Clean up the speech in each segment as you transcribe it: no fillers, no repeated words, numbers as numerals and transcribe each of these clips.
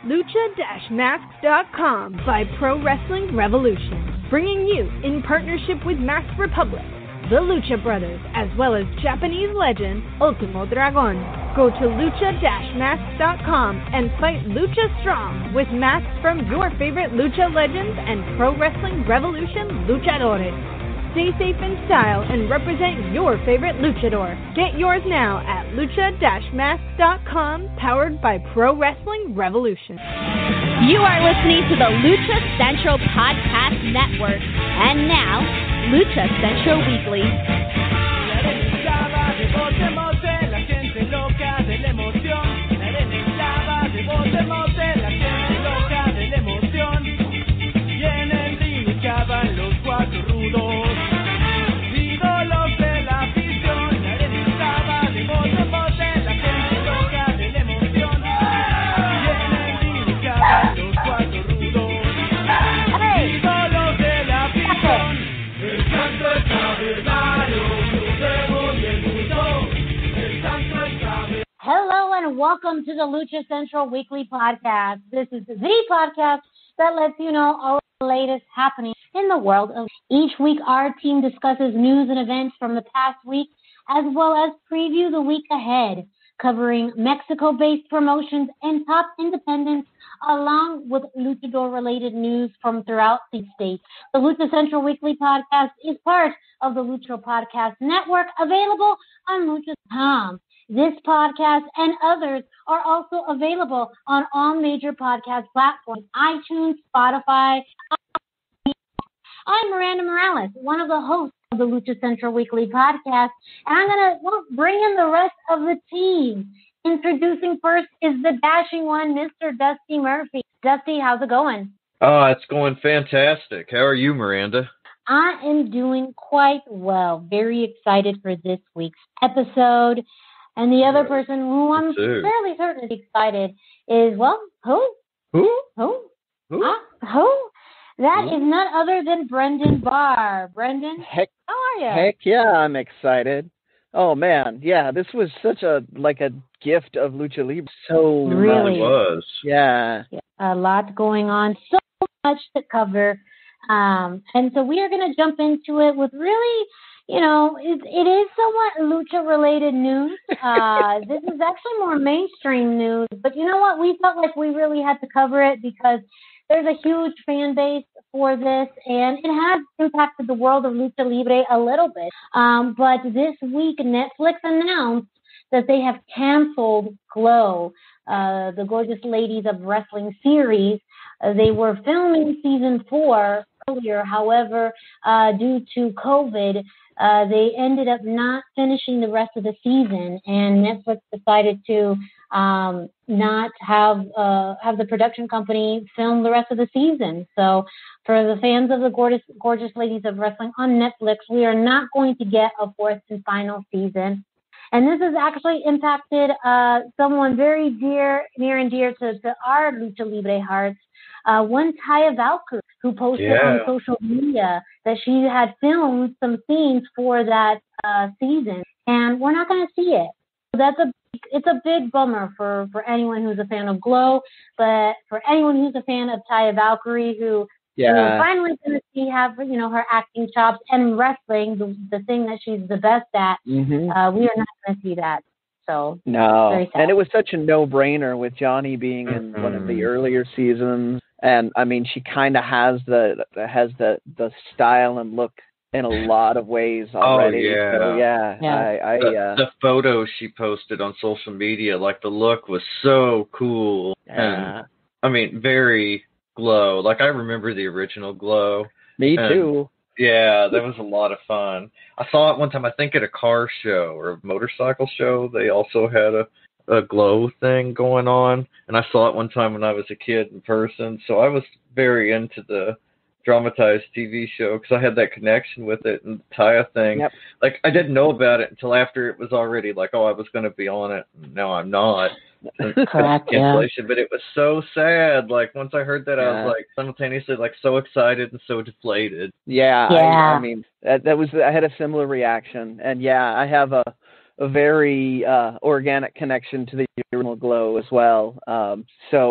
Lucha-Masks.com by Pro Wrestling Revolution, bringing you, in partnership with Mask Republic, the Lucha Brothers, as well as Japanese legend Ultimo Dragon. Go to Lucha-Masks.com and fight Lucha Strong with masks from your favorite Lucha legends and Pro Wrestling Revolution luchadores. Stay safe in style and represent your favorite luchador. Get yours now at Lucha-Masks.com, powered by Pro Wrestling Revolution. You are listening to the Lucha Central Podcast Network. And now, Lucha Central Weekly. Hello and welcome to the Lucha Central Weekly Podcast. This is the podcast that lets you know all the latest happening in the world. Each week, our team discusses news and events from the past week, as well as preview the week ahead, covering Mexico-based promotions and top independents, along with luchador-related news from throughout the states. The Lucha Central Weekly Podcast is part of the Lucha Podcast Network, available on lucha.com. This podcast and others are also available on all major podcast platforms, iTunes, Spotify. I'm Miranda Morales, one of the hosts of the Lucha Central Weekly Podcast, and I'm going to bring in the rest of the team. Introducing first is the dashing one, Mr. Dusty Murphy. Dusty, how's it going? Oh, it's going fantastic. How are you, Miranda? I am doing quite well. Very excited for this week's episode. And the other person who I'm fairly certain is excited is, well, who? That is none other than Brendan Barr. Brendan, how are you? Heck yeah, I'm excited. Oh, man. Yeah, this was such a gift of Lucha Libre. So it really was. Yeah. A lot going on. So much to cover. And so we are going to jump into it with really, it is somewhat lucha-related news. This is actually more mainstream news. But you know what? We felt like we really had to cover it because there's a huge fan base for this, and it has impacted the world of Lucha Libre a little bit. But this week, Netflix announced that they have canceled Glow, the Gorgeous Ladies of Wrestling series. They were filming season 4 earlier. However, due to COVID, they ended up not finishing the rest of the season, and Netflix decided to not have the production company film the rest of the season. So for the fans of the Gorgeous Ladies of Wrestling on Netflix, we are not going to get a 4th and final season. And this has actually impacted someone very near and dear to our Lucha Libre hearts, one Taya Valkyrie, who posted on social media that she had filmed some scenes for that season, and we're not going to see it. So it's a big bummer for anyone who's a fan of Glow, but for anyone who's a fan of Taya Valkyrie, who we're finally going to see have her acting chops and wrestling, the thing that she's the best at. We are not going to see that. So no, very sad. And it was such a no-brainer with Johnny being in one of the earlier seasons. And I mean, she kind of has the style and look in a lot of ways already. Oh yeah, so, the photos she posted on social media, the look was so cool. And I mean, very Glow. I remember the original Glow. Me too. Yeah, that was a lot of fun. I saw it one time, I think at a car show or a motorcycle show. They also had a Glow thing going on, and I saw it one time when I was a kid in person. So I was very into the dramatized TV show because I had that connection with it and the Taya thing. Yep. I didn't know about it until after it was already I was going to be on it. No, I'm not. Correct, cancellation, but it was so sad. Once I heard that, I was simultaneously so excited and so deflated. Yeah. I mean, that was, I had a similar reaction, and I have a very organic connection to the original Glow as well. So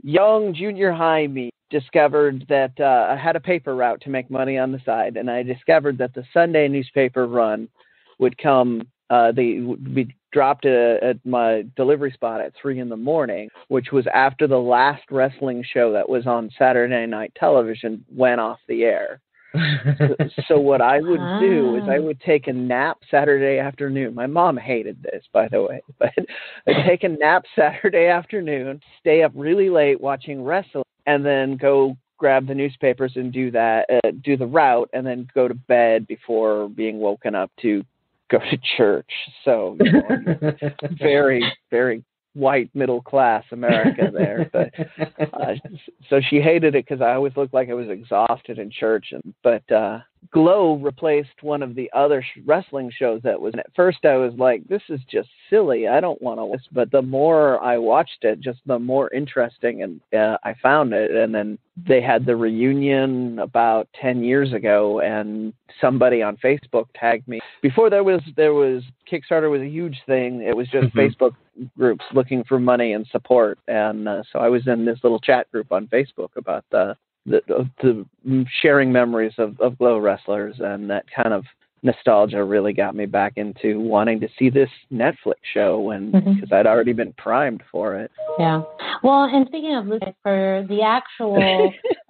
young junior high me discovered that I had a paper route to make money on the side, and I discovered that the Sunday newspaper run would come. They would be dropped at my delivery spot at 3 a.m, which was after the last wrestling show that was on Saturday night television went off the air. So what I would do is I would take a nap Saturday afternoon. My mom hated this, by the way, but I'd take a nap Saturday afternoon, stay up really late watching wrestling, and then go grab the newspapers and do the route, and then go to bed before being woken up to go to church. So very, very white middle class America there, but so she hated it because I always looked like I was exhausted in church. But Glow replaced one of the other wrestling shows that was. And at first, I was like, "This is just silly. I don't want to watch." But the more I watched it, just the more interesting, and I found it. And then they had the reunion about 10 years ago, and somebody on Facebook tagged me. Before there was Kickstarter was a huge thing. It was just Facebook groups looking for money and support, and so I was in this little chat group on Facebook about the sharing memories of Glow wrestlers, and that kind of nostalgia really got me back into wanting to see this Netflix show, and because I'd already been primed for it. Yeah. Well, and speaking of Lucha, for the actual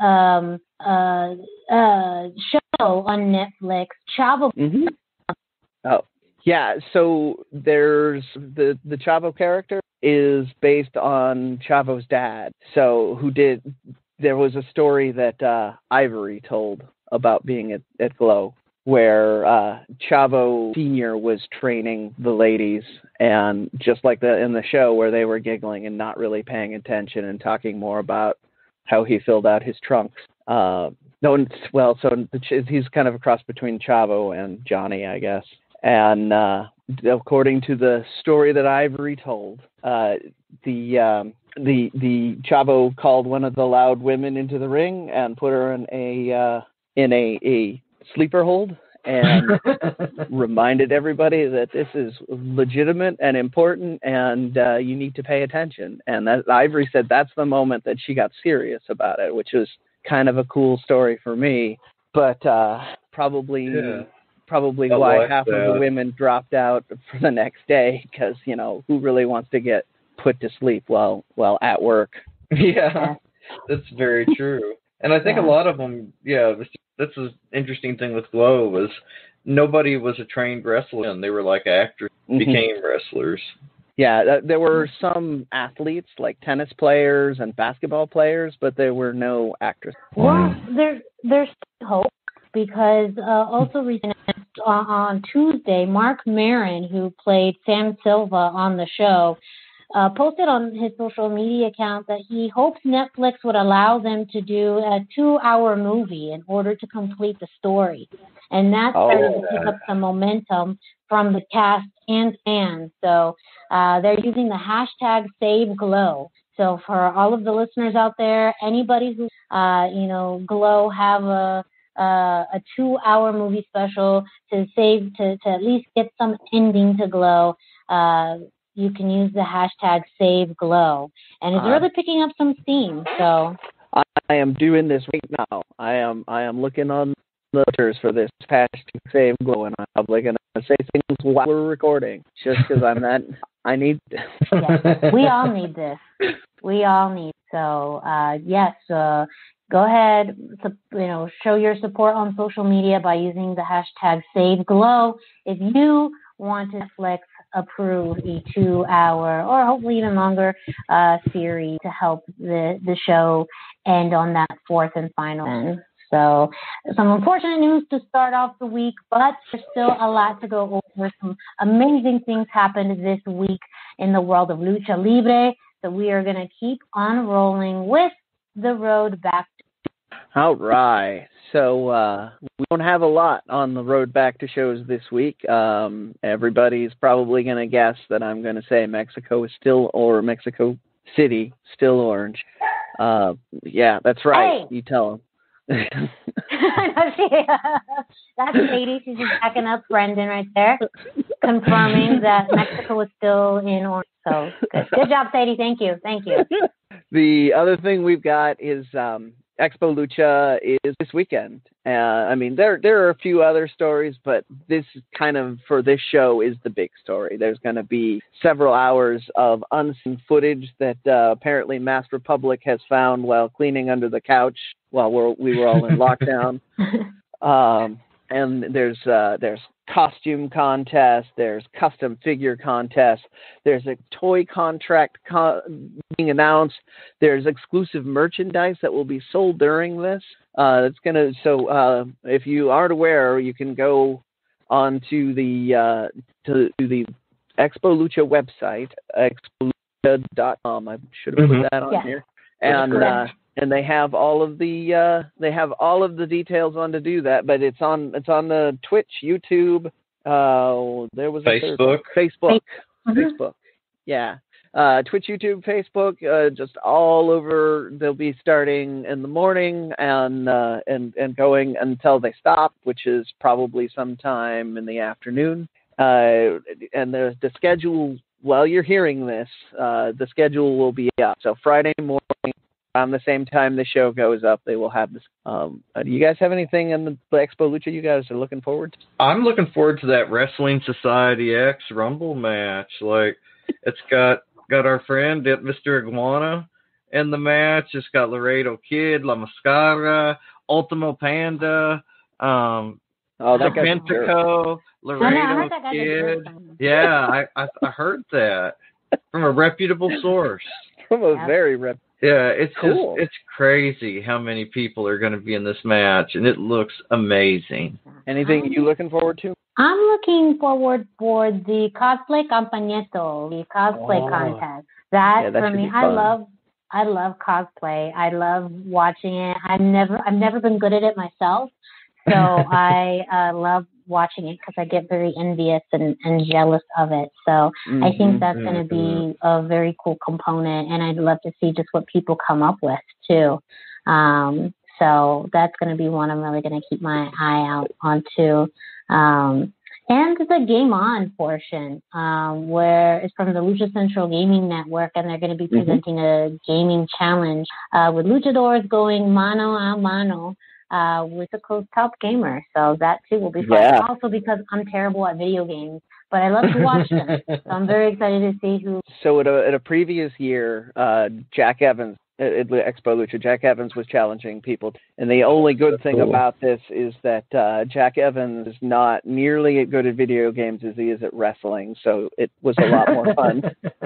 show on Netflix, Chavo. Oh, yeah. So there's the Chavo character is based on Chavo's dad. So there was a story that Ivory told about being at Glow, where Chavo Sr. was training the ladies, and just like in the show where they were giggling and not really paying attention and talking more about how he filled out his trunks. So he's kind of a cross between Chavo and Johnny, I guess. And according to the story that Ivory told, the Chavo called one of the loud women into the ring and put her in a sleeper hold, and reminded everybody that this is legitimate and important, and you need to pay attention. And that Ivory said that's the moment that she got serious about it, which was kind of a cool story for me, but probably why half of the women dropped out for the next day, because who really wants to get put to sleep while at work? Yeah, that's very true. And I think a lot of them, that's an interesting thing with Glow, was nobody was a trained wrestler, and they were like actors, became wrestlers. Yeah, there were some athletes, like tennis players and basketball players, but there were no actors. Well, there's hope, because also recently on Tuesday, Mark Maron, who played Sam Silva on the show, posted on his social media account that he hopes Netflix would allow them to do a 2-hour movie in order to complete the story. And that's starting to pick up some momentum from the cast and fans. So they're using the hashtag #SaveGlow. So for all of the listeners out there, anybody who, Glow have a 2-hour movie special to at least get some ending to Glow, you can use the hashtag #SaveGlow, and it's really picking up some steam. So I am doing this right now. I am looking on the Twitters for this hashtag #SaveGlow, and I'm probably going to say things while we're recording, just because I need this. Yes, we all need this. We all need. So yes, go ahead, show your support on social media by using the hashtag #SaveGlow if you want Netflix approve a 2-hour or hopefully even longer series to help the show end on that fourth and final end. So some unfortunate news to start off the week, but there's still a lot to go over. Some amazing things happened this week in the world of Lucha Libre. So we are going to keep on rolling with the road back. All right. So we don't have a lot on the road back to shows this week. Everybody's probably going to guess that I'm going to say Mexico Mexico City still orange. Yeah, that's right. Hey. You tell them. That's Sadie. She's just backing up Brendan right there, confirming that Mexico is still in orange. So good job, Sadie. Thank you. The other thing we've got is Expo Lucha is this weekend. I mean, there are a few other stories, but this kind of, for this show, is the big story. There's going to be several hours of unseen footage that apparently Masked Republic has found while cleaning under the couch while we were all in lockdown. And there's costume contest, there's custom figure contest, there's a toy contract being announced, there's exclusive merchandise that will be sold during this. If you aren't aware, you can go on to the Expo Lucha website, expolucha.com. I should have put that on here. And they have all of the details on to do that, but it's on the Twitch, YouTube, there was Facebook. Facebook. Yeah. Twitch, YouTube, Facebook, just all over. They'll be starting in the morning and going until they stop, which is probably sometime in the afternoon. And the schedule, while you're hearing this, the schedule will be up. So Friday morning, around the same time the show goes up, they will have this. Do you guys have anything in the Expo Lucha you guys are looking forward to? I'm looking forward to that Wrestling Society X Rumble match. Like, it's got our friend Mr. Iguana in the match. It's got Laredo Kid, La Mascara, Ultimo Panda, Pentaco, Laredo Kid. Yeah, I heard that from a reputable source. From a very reputable. Yeah, it's cool. It's crazy how many people are going to be in this match, and it looks amazing. Anything you looking forward to? I'm looking forward for the cosplay campañeto, the cosplay contest. That for me, I love cosplay. I love watching it. I've never been good at it myself, so I love watching it because I get very envious and jealous of it. So I think that's going to be a very cool component, and I'd love to see just what people come up with too. So that's going to be one I'm really going to keep my eye out onto. And the Game On portion, where it's from the Lucha Central Gaming Network, and they're going to be presenting a gaming challenge with luchadors going mano a mano with a close top gamer. So that too will be fun. Yeah. Also because I'm terrible at video games, but I love to watch them. So I'm very excited to see who. So at a previous year, Jack Evans at Expo Lucha, Jack Evans was challenging people. And the only good thing about this is that Jack Evans is not nearly as good at video games as he is at wrestling. So it was a lot more fun.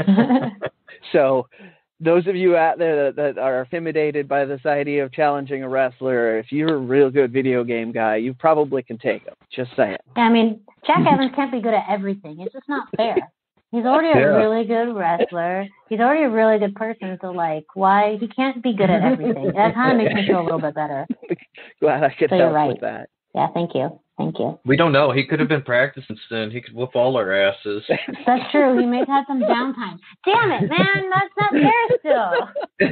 So those of you out there that are intimidated by this idea of challenging a wrestler, if you're a real good video game guy, you probably can take him. Just saying. Yeah, I mean, Jack Evans can't be good at everything. It's just not fair. He's already a really good wrestler. He's already a really good person. So, why he can't be good at everything? That kind of makes me feel a little bit better. Glad I could help with that. Yeah, thank you. Thank you. We don't know. He could have been practicing soon. He could whoop all our asses. That's true. He may have had some downtime. Damn it, man. That's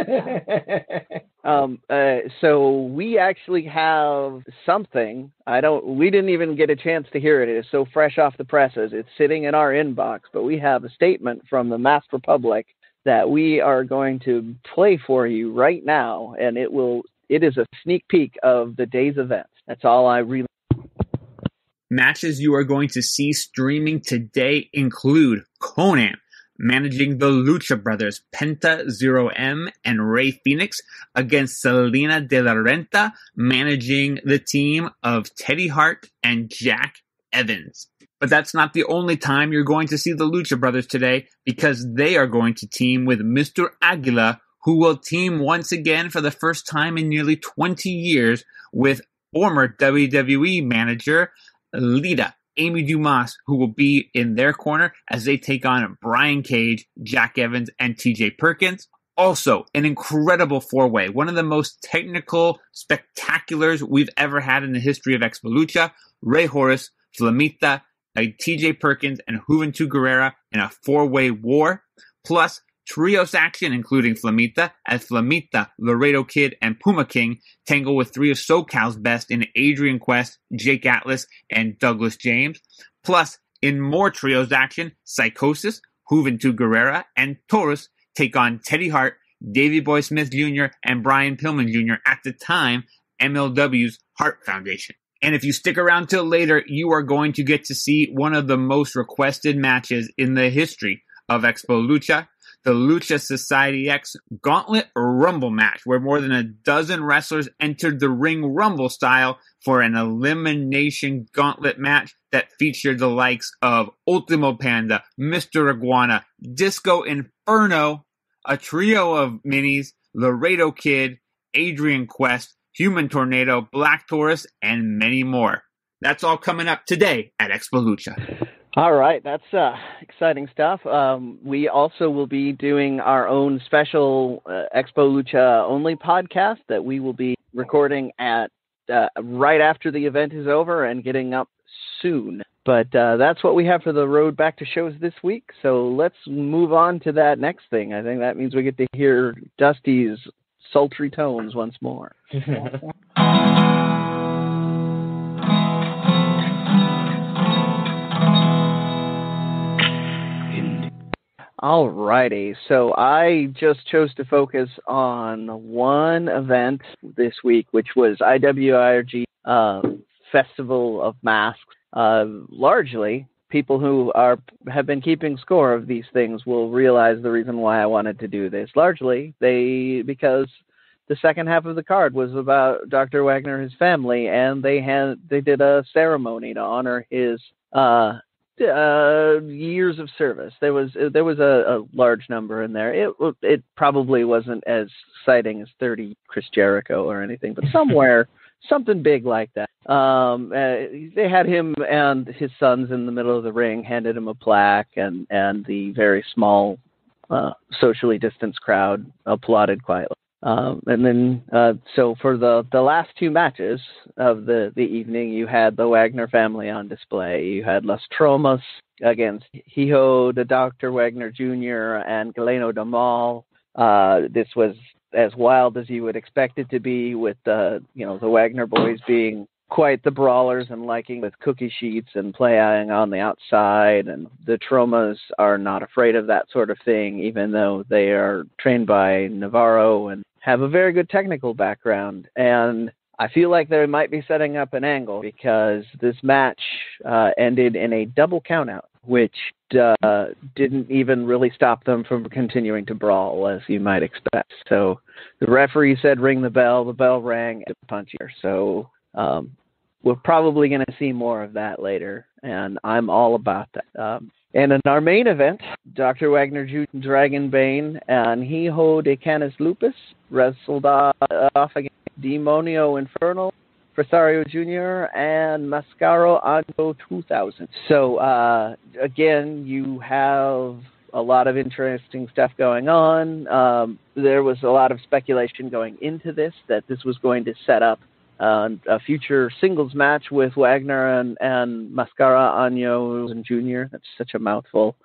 not fair still. So we actually have something. We didn't even get a chance to hear it. It is so fresh off the presses. It's sitting in our inbox, but we have a statement from the Masked Republic that we are going to play for you right now, and it is a sneak peek of the day's events. That's all I really. Matches you are going to see streaming today include Conan managing the Lucha Brothers, Penta, Zero M, and Rey Fenix against Selena de la Renta, managing the team of Teddy Hart and Jack Evans. But that's not the only time you're going to see the Lucha Brothers today, because they are going to team with Mr. Aguila, who will team once again for the first time in nearly 20 years with former WWE manager Lita, Amy Dumas, who will be in their corner as they take on Brian Cage, Jack Evans, and TJ Perkins. Also, an incredible four-way, one of the most technical spectaculars we've ever had in the history of Expo Lucha. Rey Horus, Flamita, TJ Perkins, and Juventud Guerrera in a four-way war. Plus, trios action, including Flamita, as Flamita, Laredo Kid, and Puma King tangle with three of SoCal's best in Adrian Quest, Jake Atlas, and Douglas James. Plus, in more trios action, Psychosis, Juventud Guerrera, and Taurus take on Teddy Hart, Davey Boy Smith Jr., and Brian Pillman Jr., at the time MLW's Heart Foundation. And if you stick around till later, you are going to get to see one of the most requested matches in the history of Expo Lucha, the Lucha Society X Gauntlet Rumble match, where more than a dozen wrestlers entered the ring rumble style for an elimination gauntlet match that featured the likes of Ultimo Panda, Mr. Iguana, Disco Inferno, a trio of minis, Laredo Kid, Adrian Quest, Human Tornado, Black Taurus, and many more. That's all coming up today at Expo Lucha. All right, that's exciting stuff. We also will be doing our own special Expo Lucha only podcast that we will be recording at right after the event is over and getting up soon. But that's what we have for the road back to shows this week. So let's move on to that next thing. I think that means we get to hear Dusty's sultry tones once more. Alrighty, so I just chose to focus on one event this week, which was IWIRG Festival of Masks. Largely, people who have been keeping score of these things will realize the reason why I wanted to do this. Largely, because the second half of the card was about Dr. Wagner and his family, and they did a ceremony to honor his years of service. There was a large number in there. It probably wasn't as exciting as 30 Chris Jericho or anything, but somewhere something big like that. They had him and his sons in the middle of the ring, handed him a plaque, and the very small socially distanced crowd applauded quietly. And then, so for the last two matches of the evening, you had the Wagner family on display. You had Las Tromas against Hijo de Dr. Wagner Jr. and Galeno Damal. This was as wild as you would expect it to be, with the Wagner boys being quite the brawlers and liking with cookie sheets and playing on the outside, and the Tromas are not afraid of that sort of thing, even though they are trained by Navarro and have a very good technical background. And I feel like they might be setting up an angle, because this match ended in a double countout, which didn't even really stop them from continuing to brawl, as you might expect. So the referee said, "Ring the bell." The bell rang, and punchier. So we're probably going to see more of that later, and I'm all about that. And in our main event, Dr. Wagner Jr., Dragon Bane, and Hijo de Canis Lupus wrestled off against Demonio Infernal, Presario Jr., and Mascaro Anjo 2000. So, again, you have a lot of interesting stuff going on. There was a lot of speculation going into this, that this was going to set up a future singles match with Wagner and Mascara Anjo Jr. That's such a mouthful.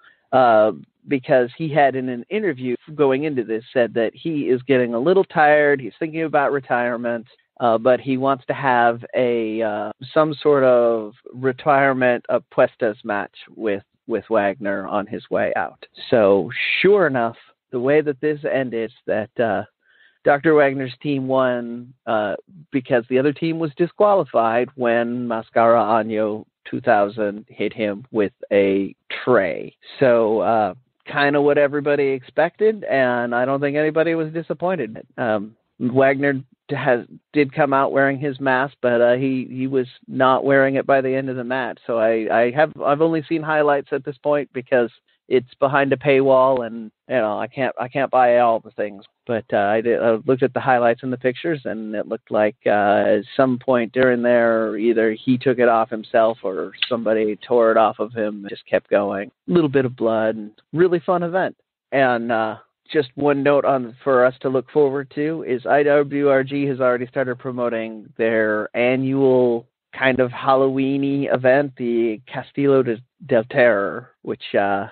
Because he had, in an interview going into this, said that he is getting a little tired. He's thinking about retirement, but he wants to have some sort of retirement apuestas match with Wagner on his way out. So sure enough, the way that this ended, that Dr. Wagner's team won because the other team was disqualified when Mascara Anjo 2000 hit him with a tray. So kind of what everybody expected, and I don't think anybody was disappointed. Wagner did come out wearing his mask, but he was not wearing it by the end of the match. So I've only seen highlights at this point, because it's behind a paywall, and I can't buy all the things. But I looked at the highlights and the pictures, and it looked like at some point during there, either he took it off himself or somebody tore it off of him and just kept going. A little bit of blood, and really fun event. And just one note for us to look forward to is IWRG has already started promoting their annual kind of Halloween-y event, the Castillo del Terror, which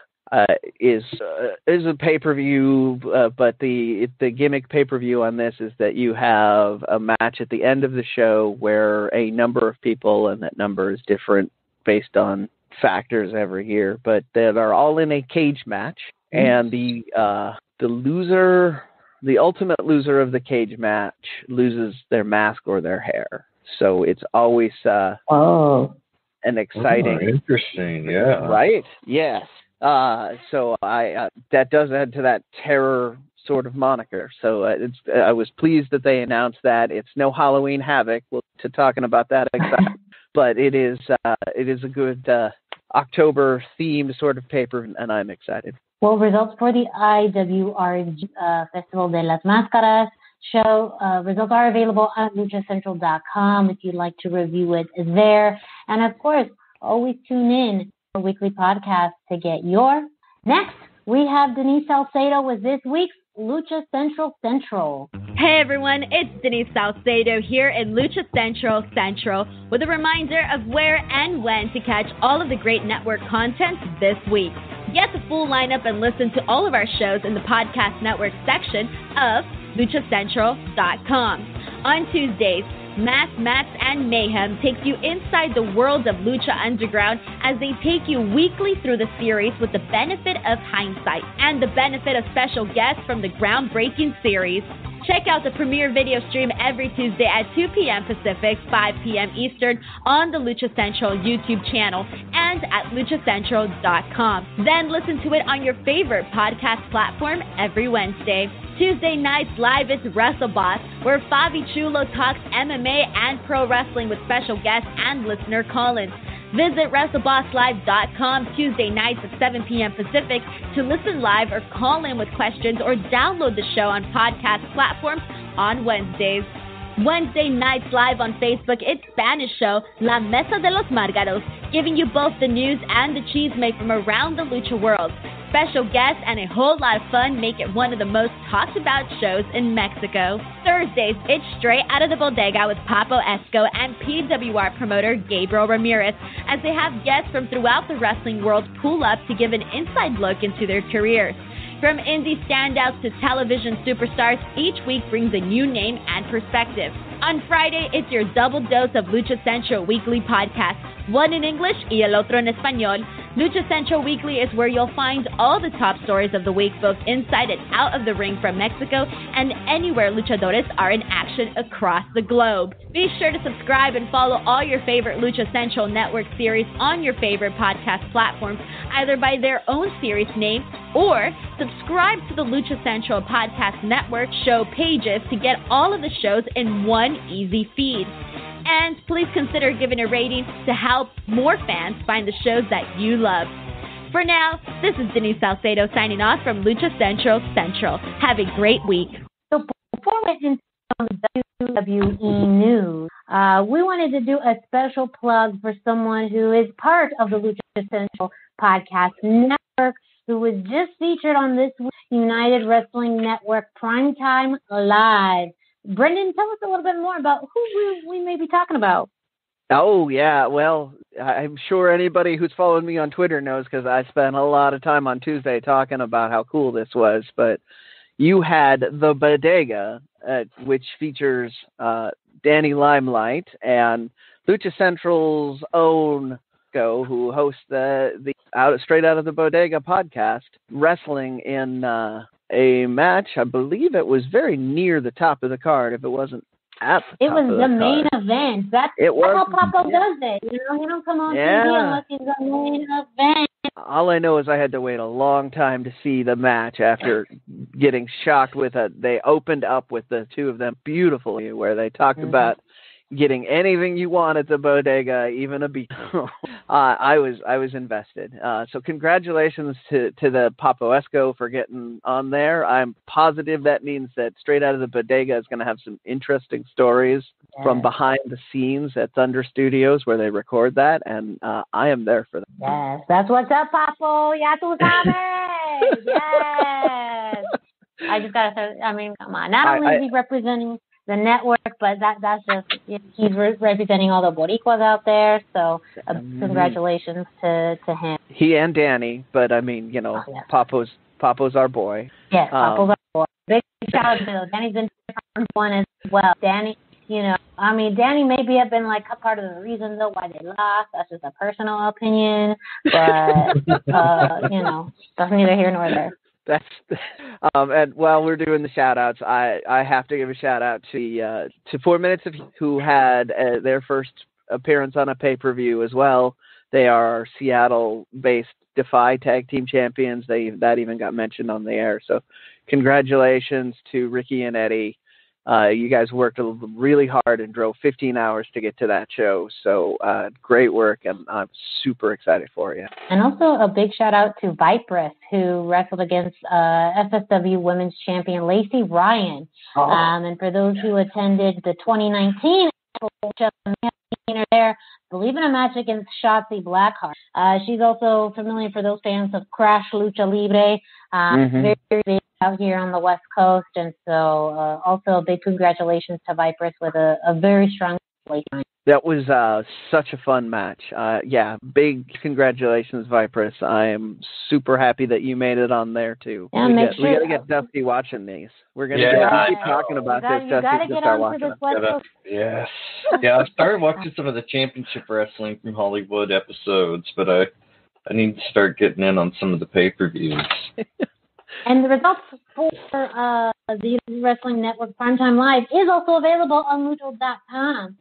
is a pay-per-view, but the gimmick pay-per-view on this is that you have a match at the end of the show where a number of people, and that number is different based on factors every year, but that are all in a cage match, and the loser the ultimate loser of the cage match loses their mask or their hair. So it's always an exciting. Interesting, yeah. Right? Yes. So that does add to that terror sort of moniker. So I was pleased that they announced that. It's no Halloween Havoc. We'll to talking about that, but it is a good October themed sort of paper, and I'm excited. Well, results for the IWR Festival de las Máscaras show results are available at luchacentral.com if you'd like to review it there. And of course, always tune in for weekly podcast to get your. Next, we have Denise Salcedo with this week's Lucha Central. Hey everyone, it's Denise Salcedo here in Lucha Central with a reminder of where and when to catch all of the great network content this week. Get the full lineup and listen to all of our shows in the podcast network section of luchacentral.com. On Tuesdays, Mass, Mats, and Mayhem takes you inside the world of Lucha Underground as they take you weekly through the series with the benefit of hindsight and the benefit of special guests from the groundbreaking series. Check out the premiere video stream every Tuesday at 2 p.m. Pacific, 5 p.m. Eastern on the Lucha Central YouTube channel and at luchacentral.com. Then listen to it on your favorite podcast platform every Wednesday. Tuesday nights live is WrestleBoss, where Fabi Chulo talks MMA and pro wrestling with special guests and listener call-ins. Visit WrestleBossLive.com Tuesday nights at 7 p.m. Pacific to listen live or call in with questions or download the show on podcast platforms on Wednesdays. Wednesday nights live on Facebook, it's Spanish show La Mesa de los Márgaros, giving you both the news and the chisme from around the lucha world. Special guests and a whole lot of fun make it one of the most talked about shows in Mexico. Thursdays, it's Straight Out of the Bodega with Papo Esco and PWR promoter Gabriel Ramirez as they have guests from throughout the wrestling world pull up to give an inside look into their careers. From indie standouts to television superstars, each week brings a new name and perspective. On Friday, it's your double dose of Lucha Central Weekly podcast, one in English y el otro en español. Lucha Central Weekly is where you'll find all the top stories of the week, both inside and out of the ring from Mexico and anywhere luchadores are in action across the globe. Be sure to subscribe and follow all your favorite Lucha Central Network series on your favorite podcast platforms, either by their own series name or subscribe to the Lucha Central Podcast Network show pages to get all of the shows in one easy feed. And please consider giving a rating to help more fans find the shows that you love. For now, this is Denise Salcedo signing off from Lucha Central. Have a great week. So before we get into some WWE news, we wanted to do a special plug for someone who is part of the Lucha Central Podcast Network, who was just featured on this week's United Wrestling Network Primetime Live. Brendan, tell us a little bit more about who we may be talking about. Oh, yeah. Well, I'm sure anybody who's followed me on Twitter knows because I spent a lot of time on Tuesday talking about how cool this was. But you had the Bodega, which features Danny Limelight and Lucha Central's own who hosts the Straight Out of the Bodega podcast, wrestling in a match. I believe it was very near the top of the card, if it wasn't at the top of the card. It was the main event. That's how Papo does it. You know, he don't come on TV unless he's the main event. All I know is I had to wait a long time to see the match after getting shocked with it. They opened up with the two of them beautifully, where they talked about getting anything you want at the Bodega, even a beat. I was invested. So congratulations to the Papo Esco for getting on there. I'm positive that means that Straight Out of the Bodega is going to have some interesting stories from behind the scenes at Thunder Studios where they record that, and I am there for that. Yes, that's what's up, Papo. Ya tú sabes. Yes. I just got to say, I mean, come on. Not only is he representing the network, but that's just, he's representing all the Boricuas out there, so congratulations to him. He and Danny, but I mean, you know, Papo's our boy. Yes, Papo's our boy. Big shout out to Danny's been one as well. Danny, you know, I mean, Danny maybe have been like a part of the reason though why they lost. That's just a personal opinion, but you know, that's neither here nor there. That's and while we're doing the shout outs, I have to give a shout out to 4 Minutes who had their first appearance on a pay-per-view as well. They are Seattle-based Defy Tag Team Champions. That even got mentioned on the air. So congratulations to Ricky and Eddie. You guys worked really hard and drove 15 hours to get to that show. So great work, and I'm super excited for you. And also a big shout out to Vipress, who wrestled against FSW Women's Champion Lacey Ryan. And for those who attended the 2019 there, believe in a match against Shotzi Blackheart. She's also familiar for those fans of Crash Lucha Libre. Very, very big out here on the West Coast, and so also big congratulations to Vipress with a very strong play. That was such a fun match. Big congratulations, Vipress. I am super happy that you made it on there too. Yeah, we got to get Dusty watching these. We're gonna keep talking about this. You gotta get on to this West Coast. Yes. Yeah, I started watching some of the championship wrestling from Hollywood episodes, but I need to start getting in on some of the pay-per-views. And the results for the Wrestling Network Primetime Live is also available on Lucha.com.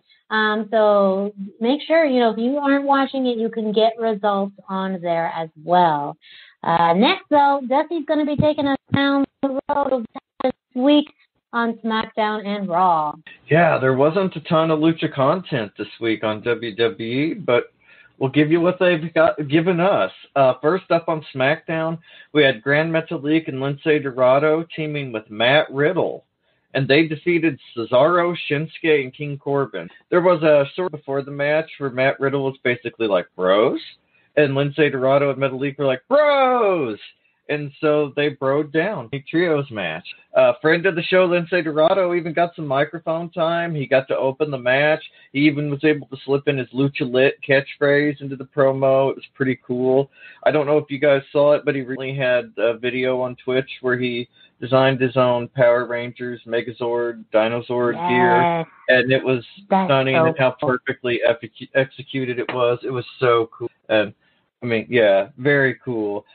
So make sure, if you aren't watching it, you can get results on there as well. Next, though, Dusty's going to be taking us down the road this week on SmackDown and Raw. Yeah, there wasn't a ton of Lucha content this week on WWE, but we'll give you what they've given us. First up on SmackDown, we had Gran Metalik and Lince Dorado teaming with Matt Riddle, and they defeated Cesaro, Shinsuke, and King Corbin. There was a story before the match where Matt Riddle was basically like, bros, and Lince Dorado and Metalik were like, bros! And so they broed down a trios match. Friend of the show, Lince Dorado, even got some microphone time. He got to open the match. He even was able to slip in his Lucha Lit catchphrase into the promo. It was pretty cool. I don't know if you guys saw it, but he really had a video on Twitch where he designed his own Power Rangers, Megazord, Dinozord gear. And it was stunning and how perfectly executed it was. It was so cool. And I mean, yeah, very cool.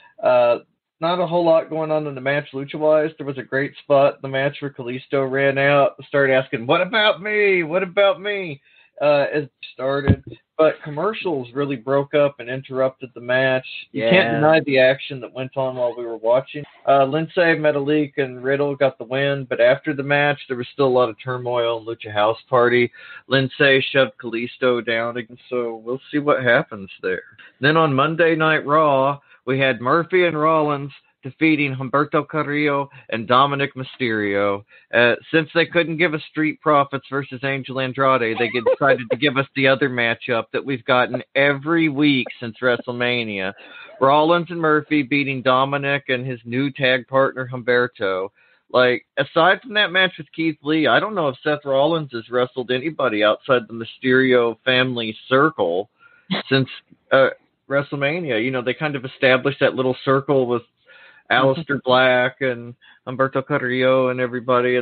Not a whole lot going on in the match lucha-wise. There was a great spot in the match where Kalisto ran out and started asking, what about me? What about me? As it started. But commercials really broke up and interrupted the match. You can't deny the action that went on while we were watching. Lince, Metalik, and Riddle got the win, but after the match, there was still a lot of turmoil in Lucha House Party. Lince shoved Kalisto down again, so we'll see what happens there. Then on Monday Night Raw, we had Murphy and Rollins defeating Humberto Carrillo and Dominic Mysterio. Since they couldn't give us Street Profits versus Angel Andrade, they decided to give us the other matchup that we've gotten every week since WrestleMania. Rollins and Murphy beating Dominic and his new tag partner Humberto. Like, aside from that match with Keith Lee, I don't know if Seth Rollins has wrestled anybody outside the Mysterio family circle since WrestleMania. They kind of established that little circle with Aleister Black and Humberto Carrillo and everybody,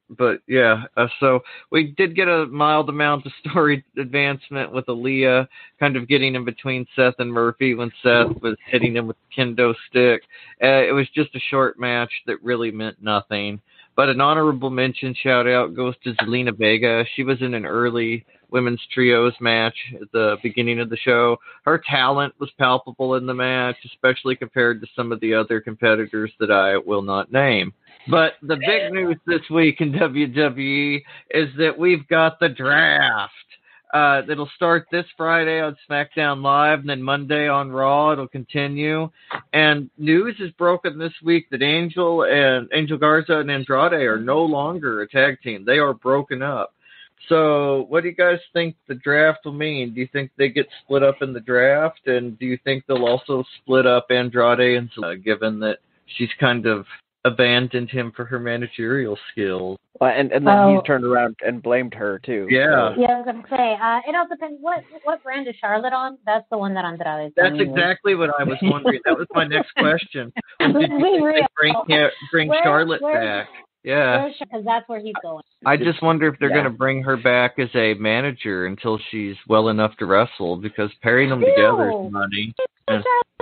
so we did get a mild amount of story advancement with Aaliyah kind of getting in between Seth and Murphy when Seth was hitting him with the kendo stick. It was just a short match that really meant nothing. But an honorable mention shout out goes to Zelina Vega. She was in an early women's trios match at the beginning of the show. Her talent was palpable in the match, especially compared to some of the other competitors that I will not name. But the big news this week in WWE is that we've got the draft. It'll start this Friday on SmackDown Live, and then Monday on Raw it'll continue. And news is broken this week that Angel Garza and Andrade are no longer a tag team. They are broken up. So what do you guys think the draft will mean? Do you think they get split up in the draft? And do you think they'll also split up Andrade, and given that she's kind of abandoned him for her managerial skills? Well, and then he turned around and blamed her, too. Yeah. Yeah, I was going to say, it all depends. What brand is Charlotte on? That's the one that Andrade is on. That's exactly what I was wondering. That was my next question. Did you bring Charlotte back? Yeah. Because that's where he's going. I just wonder if they're going to bring her back as a manager until she's well enough to wrestle, because pairing them together is money. Charlotte Flair.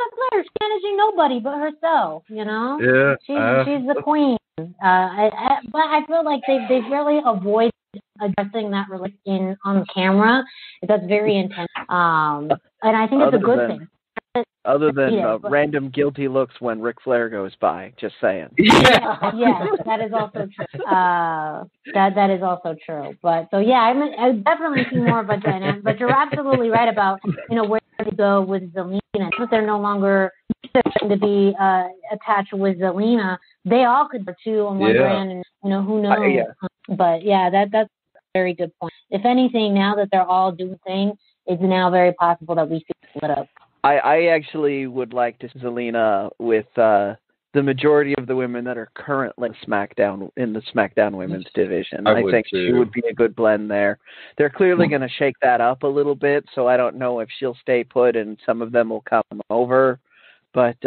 she's managing nobody but herself, you know? Yeah. She's the queen. But I feel like they've really avoided addressing that on camera. That's very intense. And I think it's a good thing. Other than random guilty looks when Ric Flair goes by, just saying. Yes, that is also true. That is also true. But so yeah, I definitely see more of a dynamic. But you're absolutely right about where to go with Zelina. Since they're no longer going to be attached with Zelina, they all could be two on one brand, and who knows. But yeah, that's a very good point. If anything, now that they're all doing things, it's now very possible that we see it split up. I actually would like to see Zelina with the majority of the women that are currently in the SmackDown women's division. I think she would be a good blend there. They're clearly going to shake that up a little bit, so I don't know if she'll stay put and some of them will come over, but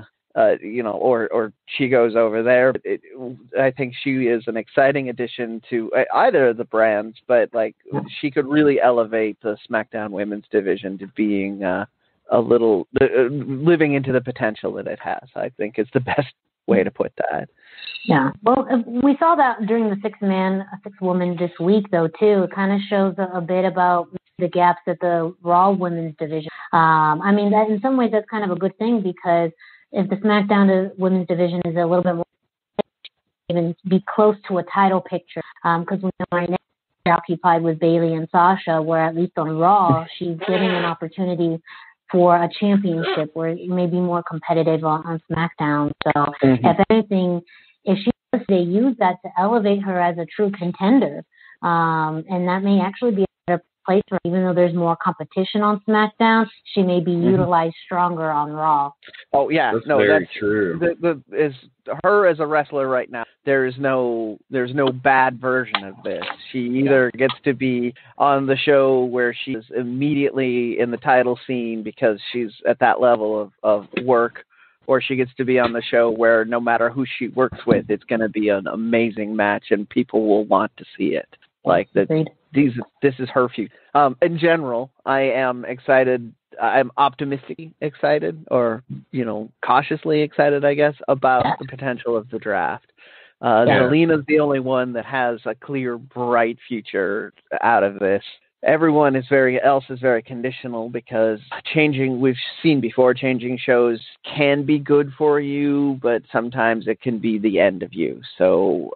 or she goes over there. I think she is an exciting addition to either of the brands, but like she could really elevate the SmackDown women's division to being a little living into the potential that it has. I think is the best way to put that. Yeah. Well, we saw that during the six-woman this week, though, too. It kind of shows a bit about the gaps at the Raw women's division. I mean, that in some ways that's kind of a good thing, because if the SmackDown women's division is a little bit more, even be close to a title picture, because we know right now she's occupied with Bayley and Sasha, where at least on Raw she's getting an opportunity for a championship where it may be more competitive on SmackDown. So if anything, if they use that to elevate her as a true contender, and that may actually be a better place for her, even though there's more competition on SmackDown, she may be utilized stronger on Raw. Oh yeah, that's very true. Is her as a wrestler right now, there's no bad version of this. She either gets to be on the show where she's immediately in the title scene because she's at that level of work, or she gets to be on the show where no matter who she works with, it's going to be an amazing match and people will want to see it. Like that, this is her future. In general, I am excited. I'm optimistically excited, or cautiously excited, I guess, about the potential of the draft. Zelina's the only one that has a clear, bright future out of this. Everyone is very conditional, because we've seen before, changing shows can be good for you, but sometimes it can be the end of you. So,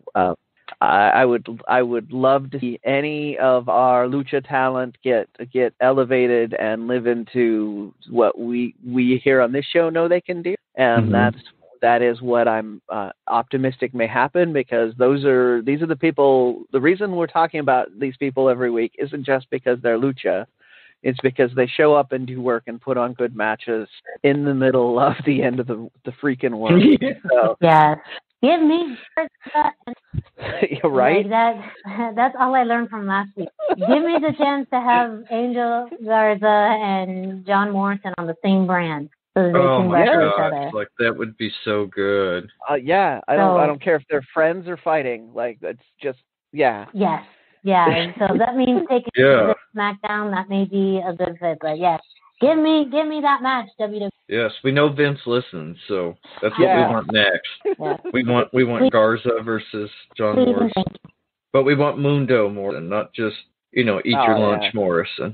I would love to see any of our lucha talent get elevated and live into what we here on this show know they can do, and that is what I'm optimistic may happen, because these are the people. The reason we're talking about these people every week isn't just because they're lucha. It's because they show up and do work and put on good matches in the middle of the end of the freaking world. So, yes. Give me You're right. That's all I learned from last week. Give me the chance to have Angel Garza and John Morrison on the same brand, so that they can wrestle each other. Like that would be so good. I don't care if they're friends or fighting. Like that's just Yes. Yeah. And so that means taking to SmackDown. That may be a good fit. But yes, give me that match, WWE. Yes, we know Vince listens, so that's what we want next. Yeah. We want Garza versus John Morrison, but we want Mundo Morrison, not just eat your lunch Morrison.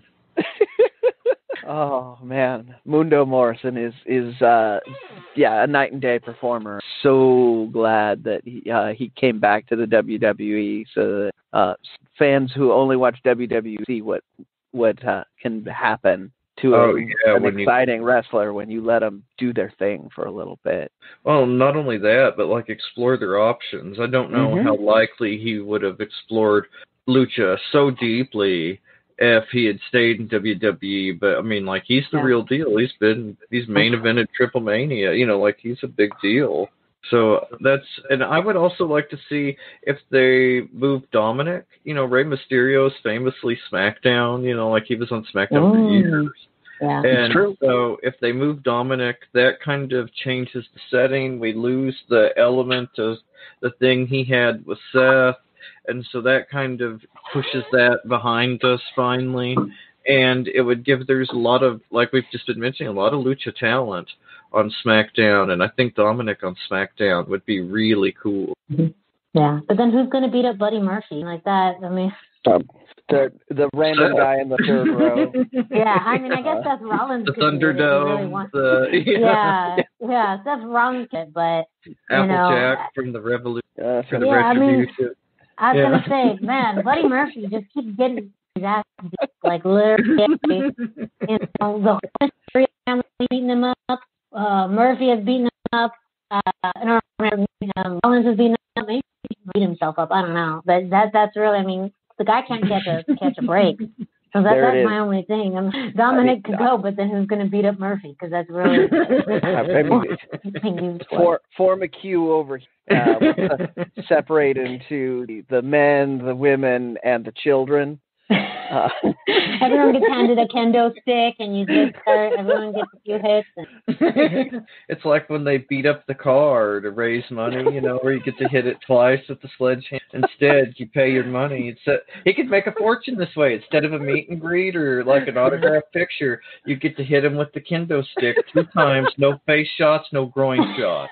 Oh man, Mundo Morrison is a night and day performer. So glad that he came back to the WWE, so that fans who only watch WWE see what can happen to an exciting wrestler when you let them do their thing for a little bit. Well, not only that, but explore their options. I don't know how likely he would have explored lucha so deeply if he had stayed in WWE, but I mean, he's the real deal. He's main evented Triple Mania, he's a big deal. So and I would also like to see if they move Dominic. Rey Mysterio's famously SmackDown, he was on SmackDown for years. Yeah, and true. So if they move Dominic, that kind of changes the setting. We lose the element of the thing he had with Seth. And so that kind of pushes that behind us finally. And it would give, there's a lot of, like we've just been mentioning, a lot of lucha talent on SmackDown, and I think Dominic on SmackDown would be really cool. Yeah, but then who's going to beat up Buddy Murphy like that? I mean, the random guy in the third row. Yeah, I mean, I guess Seth Rollins. The could do it if he really Thunderdome. wants. Yeah, Seth Rollins could, but Applejack from the Revolution. For the I mean, Retribution. I was gonna say, man, Buddy Murphy just keeps getting his ass beat, like literally. The whole Mysterio family beating him up. Murphy has beaten him up. Rollins has beaten him up. Maybe he can beat himself up. I don't know, but that's really. I mean, the guy can't catch a break. So that's my only thing. Dominic could go, but then who's going to beat up Murphy? Because that's really for McHugh over separate into the men, the women, and the children. Everyone gets handed a kendo stick, and you just start. Everyone gets a few hits. It's like when they beat up the car to raise money, where you get to hit it twice with the sledgehammer. Instead, you pay your money. He could make a fortune this way. Instead of a meet and greet or like an autographed picture, you get to hit him with the kendo stick 2 times. No face shots, no groin shots.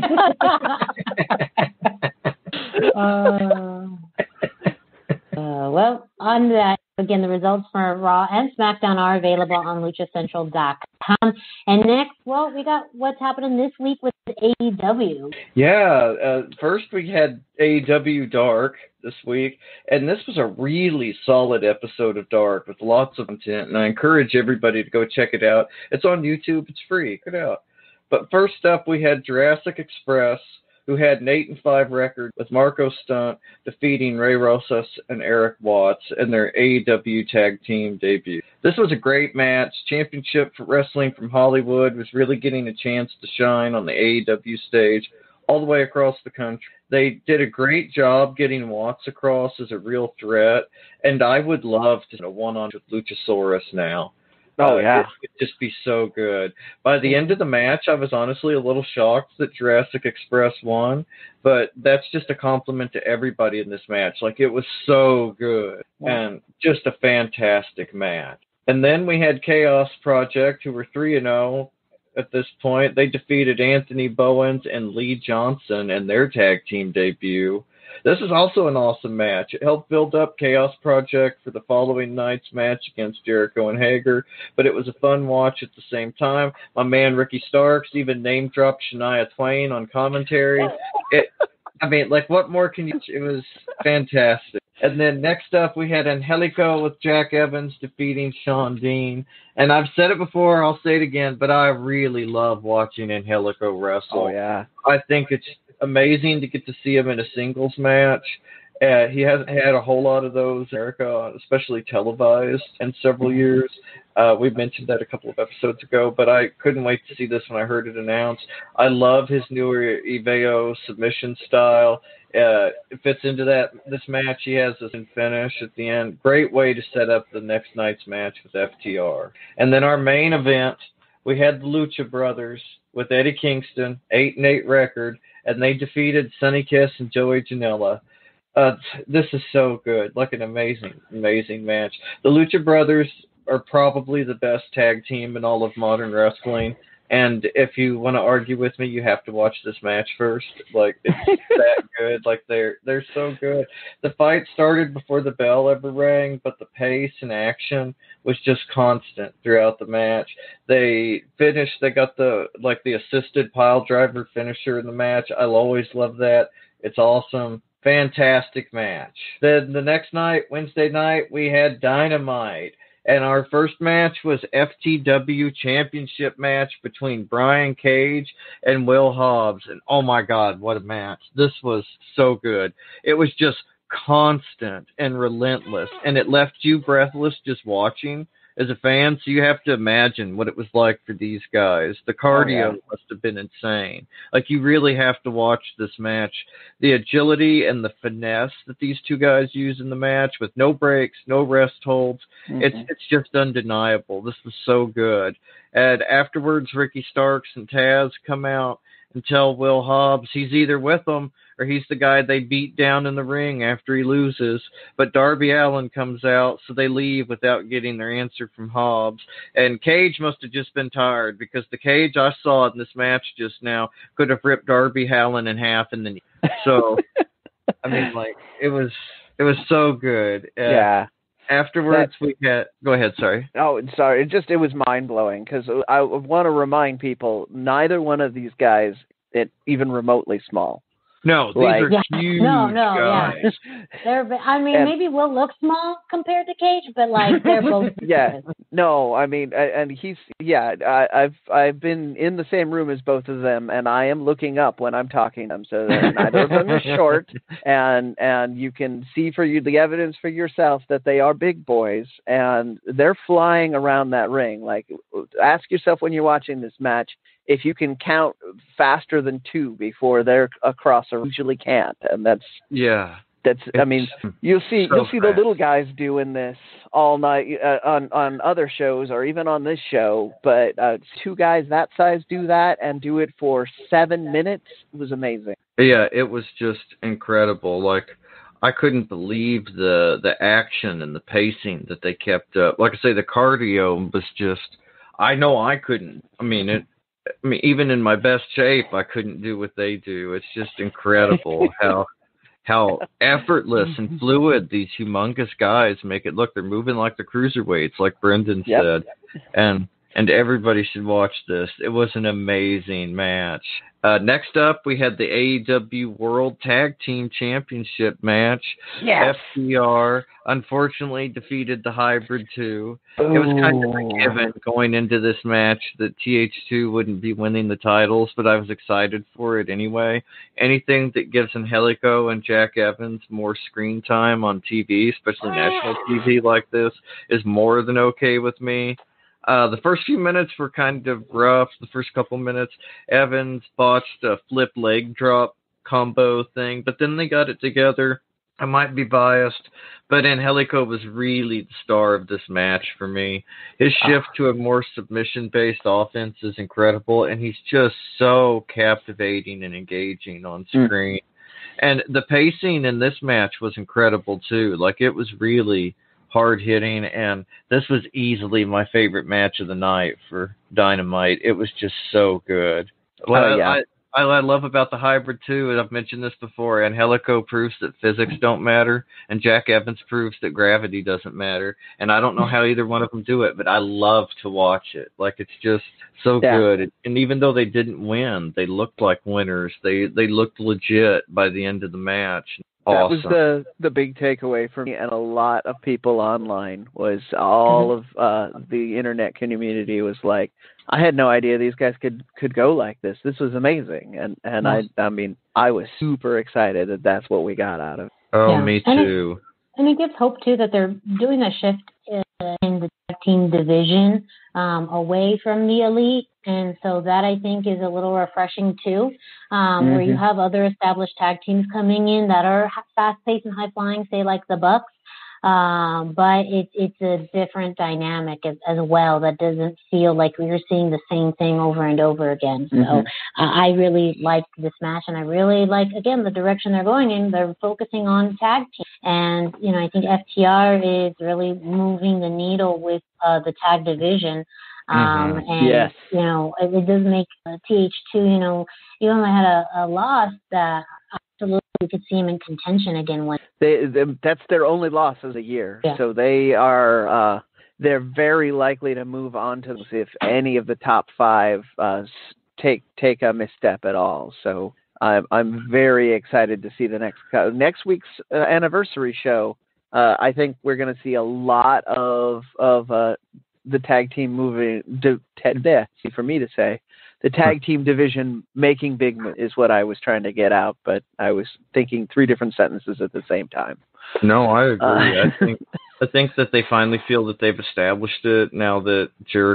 Well, on that, again, the results for Raw and SmackDown are available on luchacentral.com. And next, we got what's happening this week with AEW. Yeah, first we had AEW Dark this week, and this was a really solid episode of Dark with lots of content, and I encourage everybody to go check it out. It's on YouTube. It's free. Check it out. But first up, we had Jurassic Express, who had an 8-5 record with Marco Stunt defeating Ray Rosas and Eric Watts in their AEW Tag Team debut. This was a great match. Championship for Wrestling from Hollywood was really getting a chance to shine on the AEW stage all the way across the country. They did a great job getting Watts across as a real threat, and I would love to a one-on with Luchasaurus now. Oh, yeah. It would just be so good. By the end of the match, I was honestly a little shocked that Jurassic Express won, but that's just a compliment to everybody in this match. Like, it was so good and just a fantastic match. And then we had Chaos Project, who were 3-0 at this point. They defeated Anthony Bowens and Lee Johnson in their tag team debut. This is also an awesome match. It helped build up Chaos Project for the following night's match against Jericho and Hager, but it was a fun watch at the same time. My man Ricky Starks even name-dropped Shania Twain on commentary. What more can you... It was fantastic. And then next up, we had Angelico with Jack Evans defeating Sean Dean. And I've said it before, I'll say it again, but I really love watching Angelico wrestle. Oh, yeah. I think it's amazing to get to see him in a singles match. He hasn't had a whole lot of those, Erica, especially televised, in several years. We mentioned that a couple of episodes ago, but I couldn't wait to see this when I heard it announced. I love his newer Iveo submission style. It fits into this match. He has this finish at the end. Great way to set up the next night's match with FTR. And then our main event, we had the Lucha Brothers with Eddie Kingston, 8-8 record, and they defeated Sonny Kiss and Joey Janela. This is so good. Like an amazing, amazing match. The Lucha Brothers are probably the best tag team in all of modern wrestling. And if you want to argue with me, you have to watch this match first. Like, it's that good. Like, they're so good. The fight started before the bell ever rang, but the pace and action was just constant throughout the match. They finished. They got the assisted pile driver finisher in the match. I'll always love that. It's awesome. Fantastic match. Then the next night, Wednesday night, we had Dynamite. And our first match was FTW Championship match between Brian Cage and Will Hobbs. And oh my God, what a match. This was so good. It was just constant and relentless. And it left you breathless just watching as a fan. So you have to imagine what it was like for these guys. The cardio must have been insane. Like, you really have to watch this match. The agility and the finesse that these two guys use in the match with no breaks, no rest holds. Mm-hmm. It's just undeniable. This was so good. And afterwards, Ricky Starks and Taz come out and tell Will Hobbs he's either with them or he's the guy they beat down in the ring after he loses. But Darby Allin comes out, so they leave without getting their answer from Hobbs. And Cage must have just been tired, because the Cage I saw in this match just now could have ripped Darby Allin in half in the knee. So, I mean, like, it was so good. Yeah. Afterwards, we had... Go ahead, sorry. Oh, sorry. It was mind-blowing, because I want to remind people, neither one of these guys is even remotely small. No, these are huge guys. Yeah. Maybe Will look small compared to Cage, but like they're both. Yeah. No, I mean, and he's I've been in the same room as both of them, and I am looking up when I'm talking to them, so that neither of them is short, and you can see the evidence for yourself that they are big boys, and they're flying around that ring. Like, ask yourself when you're watching this match, if you can count faster than 2 before they're across, or usually can't, and that's. I mean, you'll see the little guys doing this all night on other shows or even on this show, but 2 guys that size do that and do it for 7 minutes. It was amazing. Yeah, it was just incredible. Like, I couldn't believe the action and the pacing that they kept up. Like I say, the cardio was just. I know I couldn't. I mean, even in my best shape, I couldn't do what they do. It's just incredible how effortless and fluid these humongous guys make it look. They're moving like the cruiserweights, like Brendan said. And everybody should watch this. It was an amazing match. Next up, we had the AEW World Tag Team Championship match. Yes. FTR unfortunately defeated the Hybrid 2. It was kind of a given going into this match that TH2 wouldn't be winning the titles, but I was excited for it anyway. Anything that gives Angelico and Jack Evans more screen time on TV, especially national TV like this, is more than okay with me. The first few minutes were kind of rough. The first couple minutes, Evans botched a flip leg drop combo thing, but then they got it together. I might be biased, but Angelico was really the star of this match for me. His shift to a more submission-based offense is incredible, and he's just so captivating and engaging on screen. And the pacing in this match was incredible, too. Like, it was really hard-hitting, and this was easily my favorite match of the night for Dynamite. It was just so good. I love about the Hybrid, too, and I've mentioned this before, Angelico proves that physics don't matter, and Jack Evans proves that gravity doesn't matter, and I don't know how either one of them do it, but I love to watch it. Like, it's just so good. And even though they didn't win, they looked like winners. They looked legit by the end of the match. Awesome. That was the big takeaway for me and a lot of people online was all of the internet community was like, I had no idea these guys could go like this. This was amazing. And I mean, I was super excited that that's what we got out of it. Oh, me too. And it gives hope, too, that they're doing a shift in the tag team division away from the elite. And so that, I think, is a little refreshing, too, where you have other established tag teams coming in that are fast-paced and high-flying, say, like the Bucks. But it's a different dynamic as well that doesn't feel like we're seeing the same thing over and over again. So I really like this match, and I really like, again, the direction they're going in. They're focusing on tag team. And, you know, I think FTR is really moving the needle with the tag division. And, you know, it does make TH2, you know, even though they had a loss that absolutely we could see him in contention again. That's their only loss of the year. Yeah. So they are, they're very likely to move on to see if any of the top 5 take a misstep at all. So I'm very excited to see the next week's anniversary show. I think we're going to see a lot of the tag team moving for me to say the tag team division making big is what I was trying to get out, but I was thinking 3 different sentences at the same time. No, I agree. I think that they finally feel that they've established it now that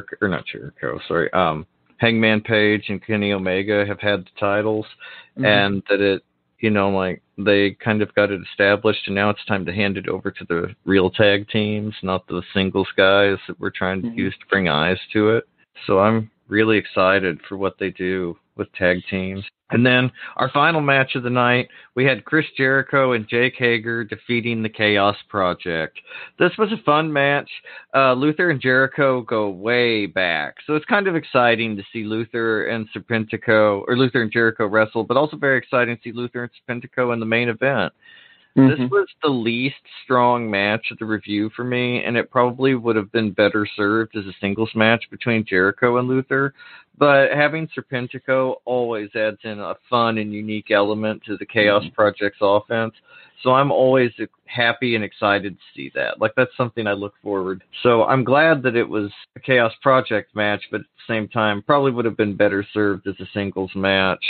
Hangman Page and Kenny Omega have had the titles, and that it, you know, like they kind of got it established, and now it's time to hand it over to the real tag teams, not the singles guys that we're trying to use to bring eyes to it. So I'm really excited for what they do with tag teams. And then our final match of the night, we had Chris Jericho and Jake Hager defeating the Chaos Project. This was a fun match. Luther and Jericho go way back, so it's kind of exciting to see Luther and Jericho wrestle, but also very exciting to see Luther and Serpentico in the main event. This was the least strong match of the review for me, and it probably would have been better served as a singles match between Jericho and Luther. But having Serpentico always adds in a fun and unique element to the Chaos Project's offense. So I'm always happy and excited to see that. Like, that's something I look forward. So I'm glad that it was a Chaos Project match, but at the same time, probably would have been better served as a singles match.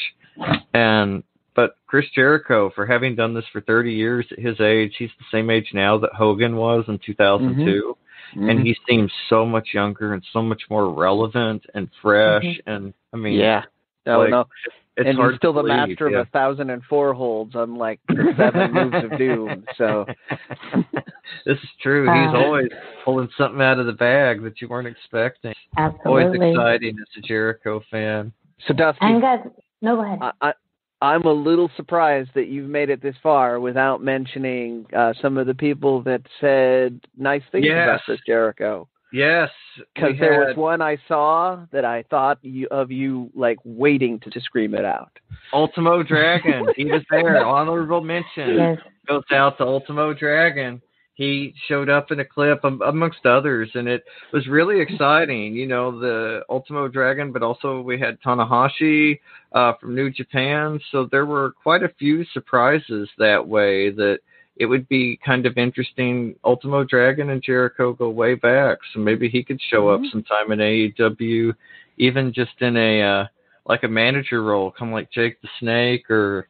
But Chris Jericho, for having done this for 30 years at his age, he's the same age now that Hogan was in 2002. And he seems so much younger and so much more relevant and fresh. And I mean, it's and he's still the master of 1,004 holds, unlike the 7 moves of doom. So this is true. He's always pulling something out of the bag that you weren't expecting. Absolutely. Always exciting as a Jericho fan. So Dusty, and guys, no, go ahead. I'm a little surprised that you've made it this far without mentioning some of the people that said nice things about Chris Jericho. Yes. Because there was one I saw that I thought of you like waiting to scream it out. Ultimo Dragon. He was there. Honorable mention goes out to Ultimo Dragon. He showed up in a clip amongst others, and it was really exciting. You know, the Ultimo Dragon, but also we had Tanahashi from New Japan. So there were quite a few surprises that way that it would be kind of interesting. Ultimo Dragon and Jericho go way back, so maybe he could show up sometime in AEW, even just in a like a manager role, kind of like Jake the Snake, or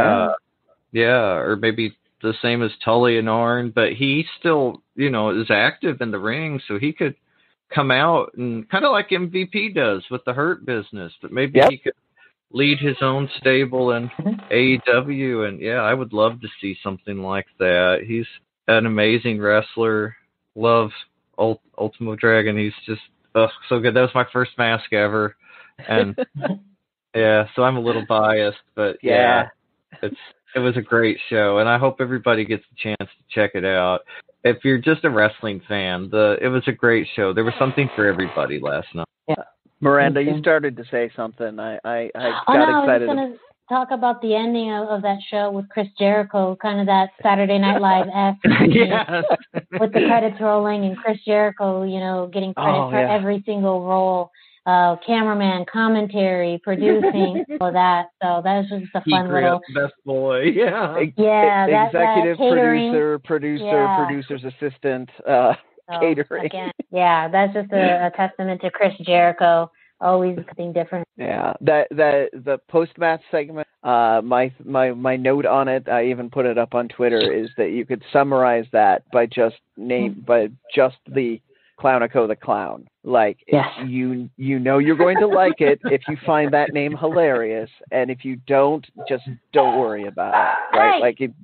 or maybe the same as Tully and Arn, but he still, is active in the ring, so he could come out and kind of like MVP does with the Hurt Business, but maybe he could lead his own stable in AEW, and I would love to see something like that. He's an amazing wrestler. Love Ultimo Dragon. He's just so good. That was my first mask ever, and so I'm a little biased, but it was a great show, and I hope everybody gets a chance to check it out. If you're just a wrestling fan, it was a great show. There was something for everybody last night. Yeah. Miranda, you started to say something. I got excited. I was going to talk about the ending of that show with Chris Jericho, kind of that Saturday Night Live-esque with the credits rolling and Chris Jericho, getting credit for every single role. Cameraman, commentary, producing, all that. So that was just a fun little best boy. Executive producer's assistant, catering. Again, that's just a testament to Chris Jericho. Always something different. Yeah, the post-match segment. My note on it, I even put it up on Twitter, is that you could summarize that by just the Clownico the Clown. Like, you know you're going to like it if you find that name hilarious, and if you don't, just don't worry about it. Right? Like it.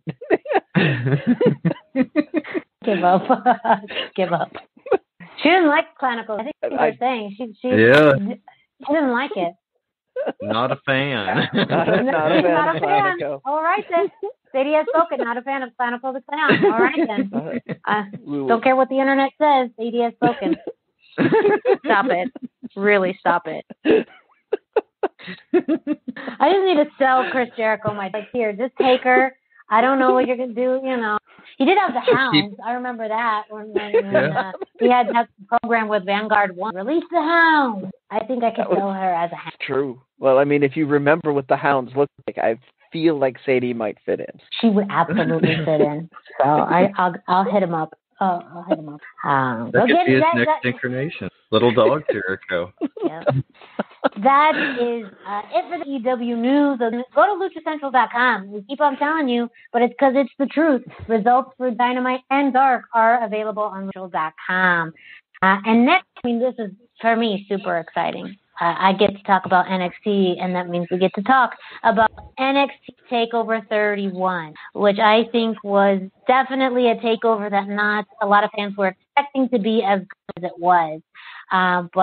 Give up. Give up. She didn't like Clownico. I think you're saying she didn't like it. Not a fan. not a fan. All right then. Sadie has spoken. Not a fan of Clownico the Clown. All right then. Don't care what the internet says. Sadie has spoken. Stop it. Really stop it. I just need to sell Chris Jericho my here. Just take her. I don't know what you're gonna do. He did have the Hounds. I remember that when he had that program with Vanguard One. Release the Hounds. I think I could sell her as a Hound. True. Well, I mean, if you remember what the Hounds look like, I feel like Sadie might fit in. She would absolutely fit in. So I'll hit him up. I'll hit him up. That could be his next incarnation. Little dog Jericho. That is it for the EW news. Go to luchacentral.com. We keep on telling you, but it's because it's the truth. Results for Dynamite and Dark are available on luchacentral.com. And next, this is, for me, super exciting. I get to talk about NXT, and that means we get to talk about NXT TakeOver 31, which I think was definitely a takeover that not a lot of fans were expecting to be as good as it was. But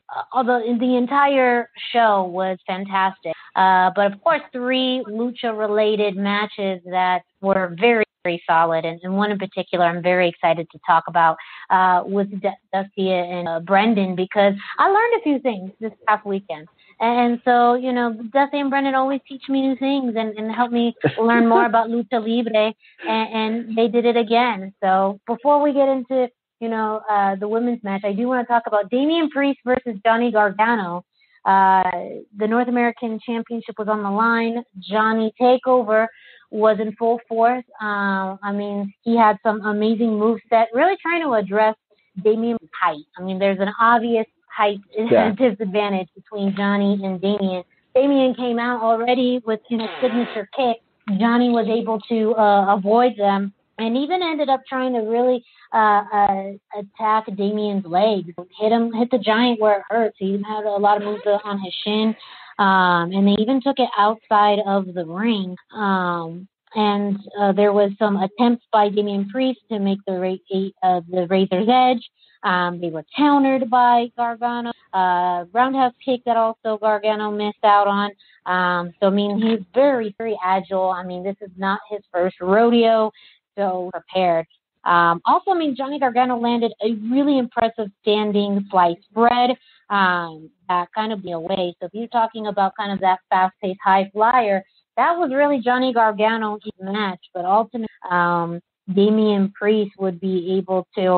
although the entire show was fantastic. But of course, 3 lucha-related matches that were very, very solid, and one in particular I'm very excited to talk about with Dusty and Brendan, because I learned a few things this past weekend. And so, Dusty and Brendan always teach me new things and help me learn more about Lucha Libre, and they did it again. So before we get into the women's match, I do want to talk about Damian Priest versus Johnny Gargano. The North American Championship was on the line. Johnny Takeover was in full force. He had some amazing moveset, really trying to address Damian's height. There's an obvious height disadvantage between Johnny and Damian. Damian came out already with signature kick. Johnny was able to avoid them, and even ended up trying to really attack Damian's legs, hit the Giant where it hurts. He had a lot of moves on his shin, and they even took it outside of the ring. And there was some attempts by Damian Priest to make the Razor's Edge. They were countered by Gargano. Roundhouse kick that also Gargano missed out on. He's very, very agile. This is not his first rodeo, so prepared. Johnny Gargano landed a really impressive standing sliced bread, that kind of away. So if you're talking about kind of that fast-paced high flyer, that was really Johnny Gargano's match. But ultimately, Damian Priest would be able to,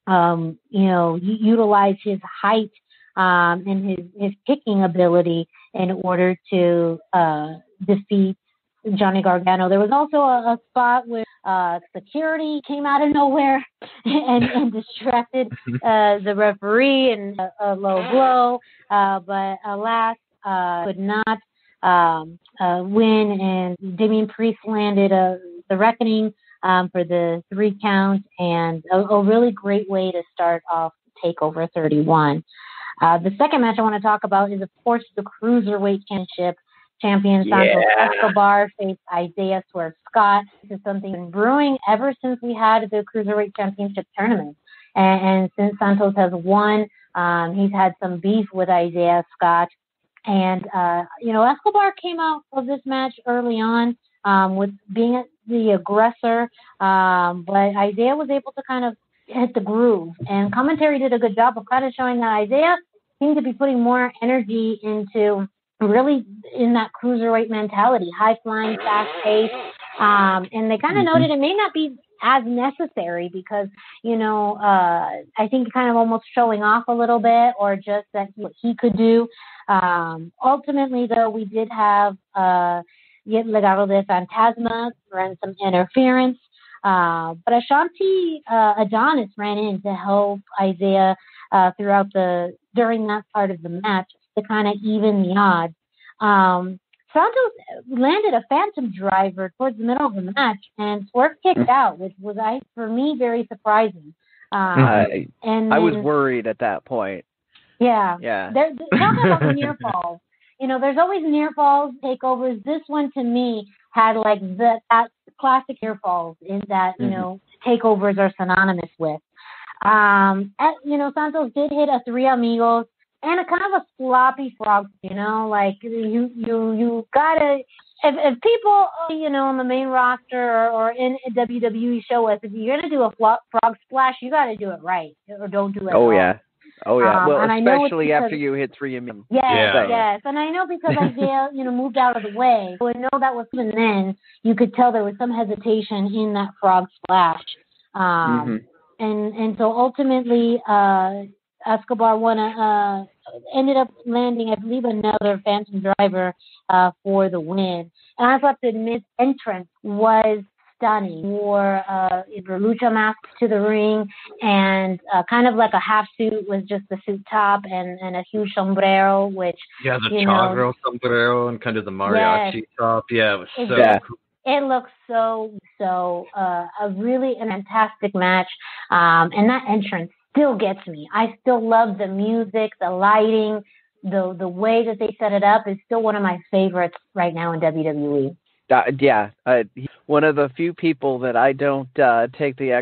utilize his height and his kicking ability in order to defeat Johnny Gargano. There was also a spot where security came out of nowhere and distracted the referee and a low blow, but alas, could not win, and Damian Priest landed the Reckoning for the 3 counts, and a really great way to start off TakeOver 31. The second match I want to talk about is, of course, the Cruiserweight Championship. Champion Santos Escobar faced Isaiah Swerve Scott. This is something been brewing ever since we had the Cruiserweight Championship tournament. And since Santos has won, he's had some beef with Isaiah Scott. And, Escobar came out of this match early on with being the aggressor. But Isaiah was able to kind of hit the groove. And commentary did a good job of kind of showing that Isaiah seemed to be putting more energy into really in that cruiserweight mentality, high flying, fast pace. And they kind of noted it may not be as necessary because, I think kind of almost showing off a little bit, or just that what he could do. Ultimately, though, we did have Legado de Fantasma and some interference. But Ashanti Adonis ran in to help Isaiah during that part of the match to kind of even the odds. Santos landed a phantom driver towards the middle of the match, and Swerve kicked out, which was, for me, very surprising. I was worried at that point. Yeah. Talking about near falls. There's always near falls takeovers. This one, to me, had like that classic near falls in that, takeovers are synonymous with. Santos did hit a 3 amigos and a kind of a sloppy frog, like you gotta, if people, on the main roster or in a WWE show, if you're gonna do a frog splash, you gotta do it right, or don't do it at all. Well, especially after you hit 3 amigos. Yes, and I know because Isaiah, moved out of the way, so I know that was, even then, you could tell there was some hesitation in that frog splash. And so ultimately, Escobar ended up landing, I believe, another phantom driver for the win. And I have to admit, entrance was stunning. Wore lucha mask to the ring, and kind of like a half suit with just the suit top and a huge sombrero, which the chagro sombrero and kind of the mariachi top. Yeah, it was so cool. It looks so a really fantastic match, and that entrance still gets me. I still love the music, the lighting, the way that they set it up is still one of my favorites right now in WWE. one of the few people that I don't take that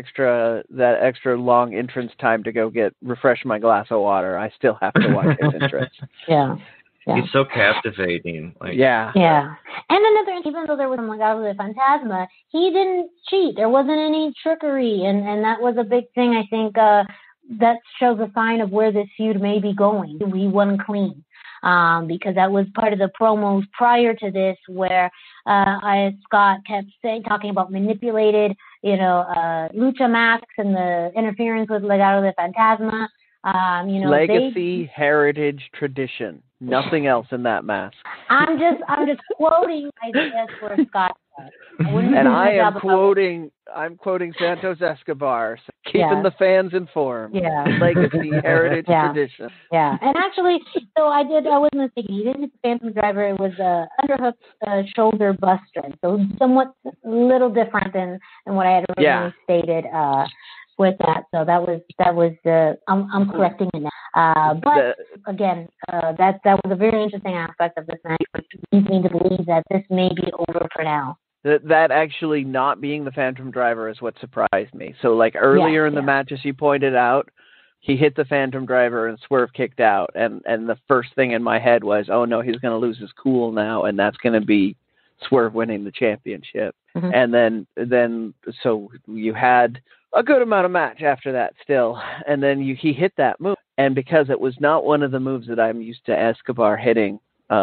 extra long entrance time to go refresh my glass of water. I still have to watch his entrance. Yeah. Yeah. He's so captivating. Yeah. And another, even though there was Legado de Fantasma, he didn't cheat. There wasn't any trickery, and that was a big thing. I think that shows a sign of where this feud may be going. We won clean. Because that was part of the promos prior to this, where Scott kept talking about manipulated, lucha masks and the interference with Legado de Fantasma. Legacy, heritage, tradition. Nothing else in that mask. I'm just quoting ideas where Scott said. And I'm quoting Santos Escobar, keeping the fans informed. Yeah. Legacy, heritage, tradition. Yeah. And actually, so I was mistaken. He didn't hit the Phantom Driver. It was a underhook shoulder buster. So somewhat a little different than what I had originally stated with that. So that was I'm correcting it now. But again, that was a very interesting aspect of this match, which leads me to believe that this may be over for now. That actually not being the Phantom Driver is what surprised me. So like earlier in the match, as you pointed out, he hit the Phantom Driver and Swerve kicked out. And the first thing in my head was, oh no, he's going to lose his cool now. And that's going to be Swerve winning the championship. Mm-hmm. And then so you had a good amount of match after that still. And then he hit that move. And because it was not one of the moves that I'm used to Escobar hitting,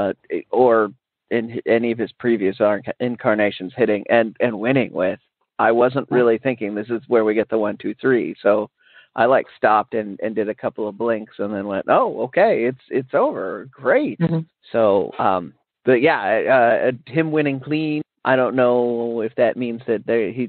or in any of his previous incarnations hitting and winning with, I wasn't really thinking this is where we get the 1, 2, 3. So I stopped and did a couple of blinks and then went, oh, okay, it's over. Great. Mm-hmm. So, but yeah, him winning clean, I don't know if that means that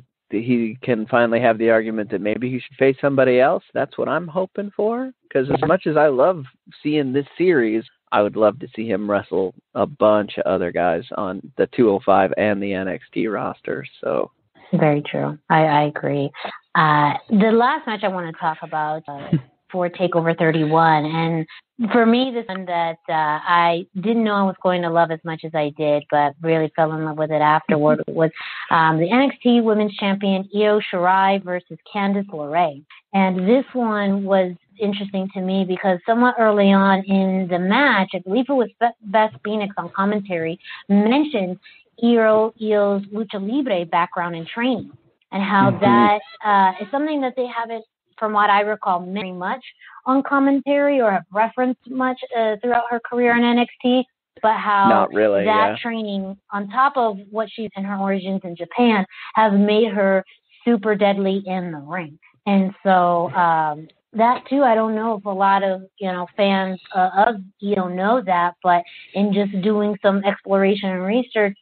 he can finally have the argument that maybe he should face somebody else. That's what I'm hoping for. Because as much as I love seeing this series, I would love to see him wrestle a bunch of other guys on the 205 and the NXT roster. So very true. I agree. The last match I want to talk about for TakeOver 31, and for me, this one that I didn't know I was going to love as much as I did, but really fell in love with it afterward, was the NXT Women's Champion Io Shirai versus Candice LeRae. And this one was interesting to me because somewhat early on in the match, I believe it was Beth Phoenix on commentary, mentioned Io's Lucha Libre background and training, and how that is something that they haven't, from what I recall, very much on commentary or have referenced much throughout her career in NXT, but how not really, training, on top of what she's in her origins in Japan, has made her super deadly in the ring. And so that too, I don't know if a lot of fans of Io know that, but in just doing some exploration and research,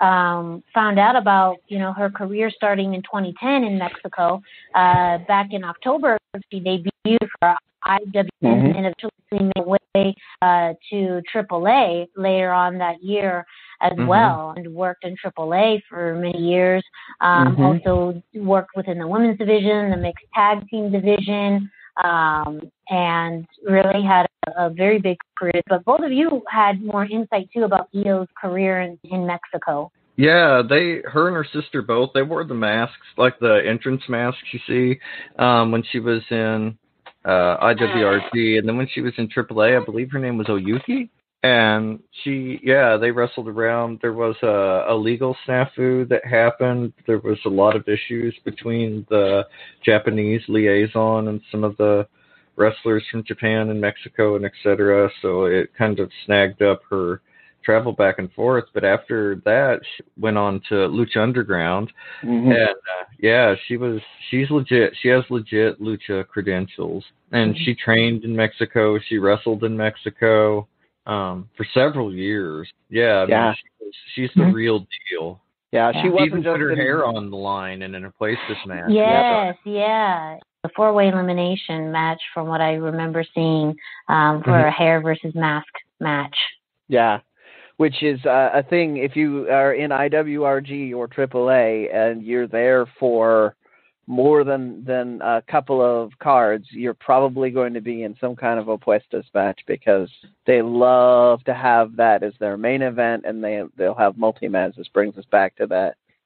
found out about her career starting in 2010 in Mexico. Back in October, she debuted for IWN and eventually made way to AAA later on that year as well, and worked in AAA for many years. Also worked within the women's division, the mixed tag team division, and really had a very big career. But both of you had more insight too about Io's career in Mexico. Yeah, her and her sister both, they wore the masks, like the entrance masks you see, when she was in IWRG, and then when she was in AAA, I believe her name was Oyuki, and they wrestled around. There was a legal snafu that happened. There was a lot of issues between the Japanese liaison and some of the wrestlers from Japan and Mexico and etc. So it kind of snagged up her travel back and forth. But after that, she went on to Lucha Underground, and she's legit. She has legit Lucha credentials, and she trained in Mexico. She wrestled in Mexico for several years. I mean, she's the real deal. Yeah, she wasn't even just put her hair on the line and in a place this match. Yes, the 4-way elimination match, from what I remember seeing, for a hair versus mask match. Yeah, which is a thing if you are in IWRG or AAA and you're there for more than a couple of cards, you're probably going to be in some kind of opuestas match, because they love to have that as their main event, and they'll have multi-mans. This brings us back to that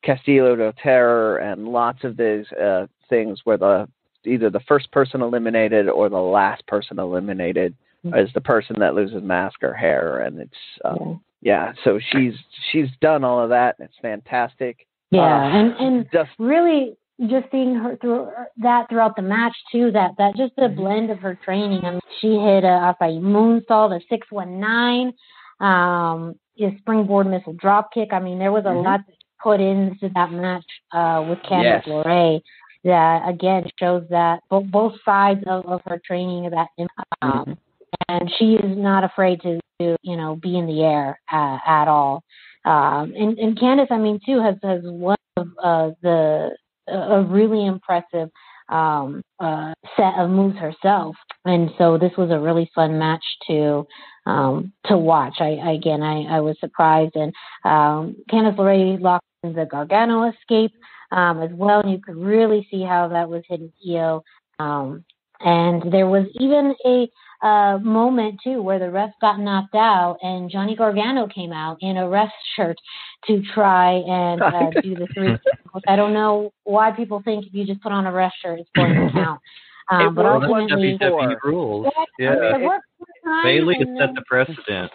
Castillo del Terror and lots of these things where either the first person eliminated or the last person eliminated is the person that loses mask or hair, and it's so she's done all of that, and it's fantastic. And really just seeing her throughout the match too, that just the blend of her training. I mean, she hit a moonsault, a 619, a springboard missile drop kick. I mean, there was a lot put into that match with Candice LeRae that again shows that both sides of her training and she is not afraid to be in the air at all. And Candice, I mean, too, has one of a really impressive set of moves herself, and so this was a really fun match to watch. I was surprised, and Candice LeRae locked in the Gargano escape as well, and you could really see how that was hitting Io. And there was even a moment too where the ref got knocked out, and Johnny Gargano came out in a ref shirt to try and do the 3. I don't know why people think if you just put on a ref shirt it's going to count. But ultimately, WWE rules. Bailey has set the precedent.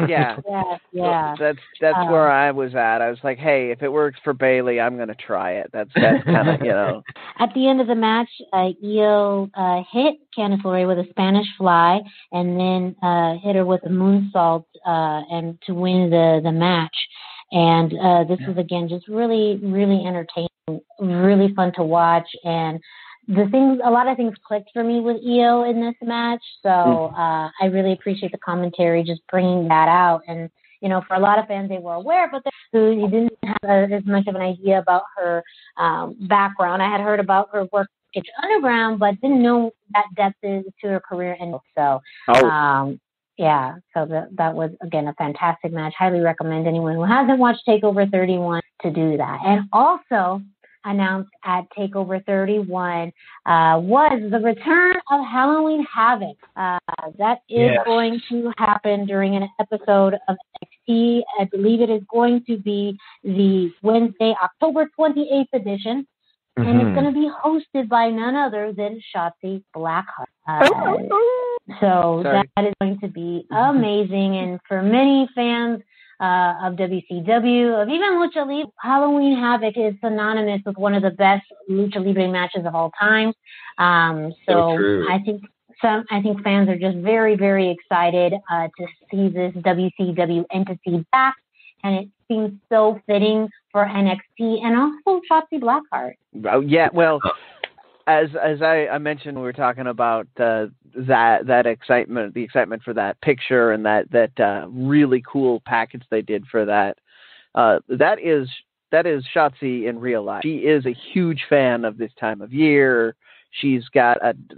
That's where I was at. I was like, hey, if it works for Bailey, I'm going to try it. That's kind of, At the end of the match, Io hit Candice LeRae with a Spanish fly, and then hit her with a moonsault and to win the match. And this was again just really, really entertaining, really fun to watch, and a lot of things clicked for me with Io in this match, so I really appreciate the commentary just bringing that out. And for a lot of fans, they were aware, but who didn't have as much of an idea about her background. I had heard about her work at Underground, but didn't know that depth to her career. And so, so that was, again, a fantastic match. Highly recommend anyone who hasn't watched TakeOver 31 to do that. And also announced at TakeOver 31 was the return of Halloween Havoc. That is going to happen during an episode of NXT. I believe it is going to be the Wednesday, October 28th edition. And it's going to be hosted by none other than Shotzi Blackheart. So that is going to be amazing. And for many fans of WCW, of even Lucha Libre, Halloween Havoc is synonymous with one of the best Lucha Libre matches of all time. So I think fans are just very, very excited to see this WCW entity back, and it seems so fitting for NXT and also Shotzi Blackheart. Oh, yeah, well, as I mentioned, we were talking about that excitement, the excitement for that picture and that really cool package they did for that. That is Shotzi in real life. She is a huge fan of this time of year. She's got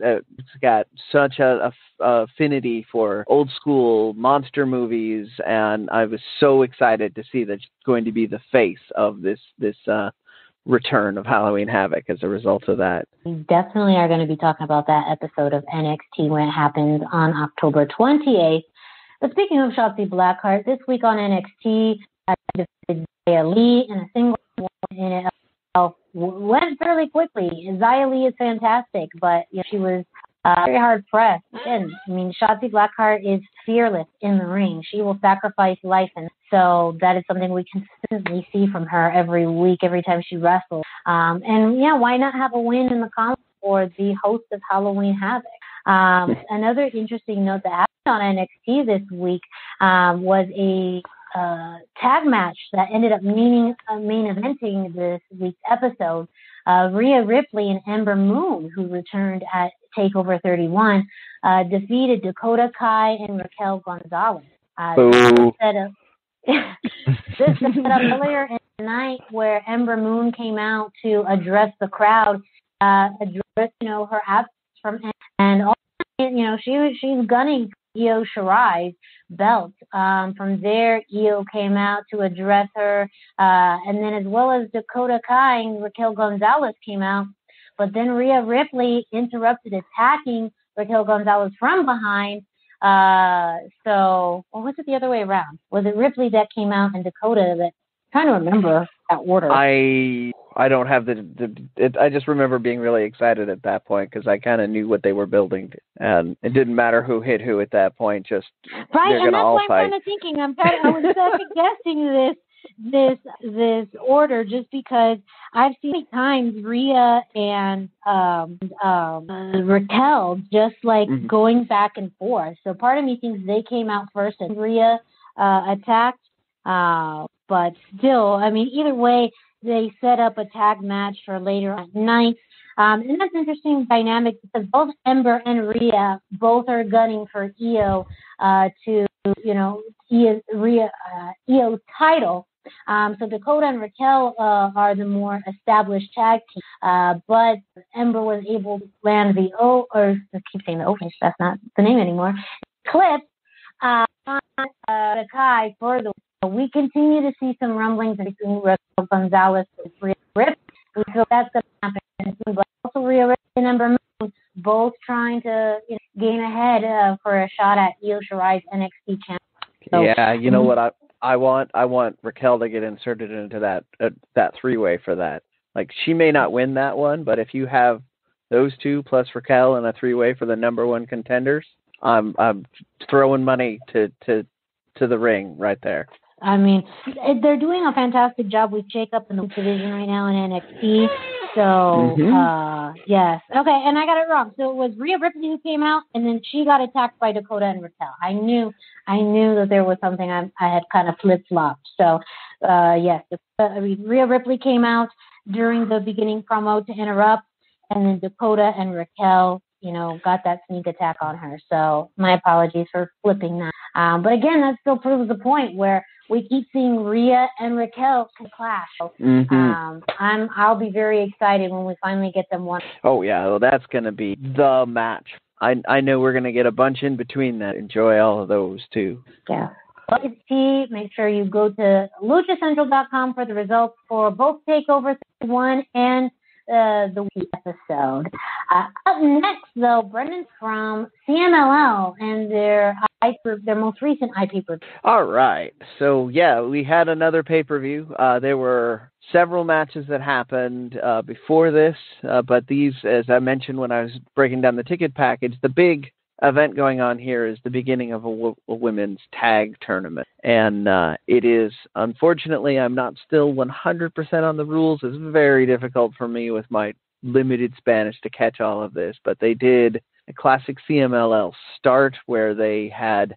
such a affinity for old school monster movies, and I was so excited to see that she's going to be the face of this return of Halloween Havoc as a result of that. We definitely are going to be talking about that episode of NXT when it happens on October 28th. But speaking of Shotzi Blackheart, this week on NXT, Xia Li in a single in it went fairly quickly. Xia Li is fantastic, but she was very hard pressed. And Shotzi Blackheart is fearless in the ring. She will sacrifice life, and so that is something we consistently see from her every week, every time she wrestles. Why not have a win in the column for the host of Halloween Havoc? Another interesting note that happened on NXT this week was a tag match that ended up main eventing this week's episode. Rhea Ripley and Ember Moon, who returned at TakeOver 31, defeated Dakota Kai and Raquel Gonzalez. This was set up earlier in the night where Ember Moon came out to address the crowd, address her absence from, and also, she's gunning Io Shirai's belt. From there, Io came out to address her, and then as well as Dakota Kai and Raquel Gonzalez came out, but then Rhea Ripley interrupted attacking Raquel Gonzalez from behind. Or was it the other way around? Was it Ripley that came out and Dakota that? I'm trying to remember order. I don't have I just remember being really excited at that point because I kind of knew what they were building, and it didn't matter who hit who at that point. Just right, they're going to all fight. And that's why I'm kind of thinking. I was second guessing this order just because I've seen many times Rhea and Raquel just like going back and forth. So part of me thinks they came out first and Rhea attacked. But still, I mean, either way, they set up a tag match for later at night. And that's interesting dynamic because both Ember and Rhea both are gunning for Io to, Io's title. So Dakota and Raquel are the more established tag team. But Ember was able to land the I keep saying the Orange, that's not the name anymore. Clip on Kai for the. We continue to see some rumblings between Raquel Gonzalez and Rhea Ripley. We feel that's going to happen soon, but also Rhea Ripley and Ember Moon both trying to gain ahead for a shot at Io Shirai's NXT champion. So, yeah, you know what I want Raquel to get inserted into that three-way for that. Like she may not win that one, but if you have those two plus Raquel in a three-way for the number one contenders, I'm throwing money to the ring right there. I mean, they're doing a fantastic job with Jacob in the division right now in NXT. So, yes. Okay, and I got it wrong. So it was Rhea Ripley who came out, and then she got attacked by Dakota and Raquel. I knew that there was something I had kind of flip-flopped. So, yes, Rhea Ripley came out during the beginning promo to interrupt, and then Dakota and Raquel, got that sneak attack on her. So my apologies for flipping that. But again, that still proves the point where we keep seeing Rhea and Raquel clash. So, I'll be very excited when we finally get them one. Oh yeah, well that's going to be the match. I know we're going to get a bunch in between that. Enjoy all of those too. Yeah. Make sure you go to luchacentral.com for the results for both TakeOver 31 and the week episode. Up next, though, Brendan from CMLL and their most recent iPay-per-view. All right. So, yeah, we had another pay-per-view. There were several matches that happened before this, but these, as I mentioned when I was breaking down the ticket package, the big event going on here is the beginning of a women's tag tournament. And it is, unfortunately, I'm not still 100% on the rules. It's very difficult for me with my limited Spanish to catch all of this. But they did a classic CMLL start where they had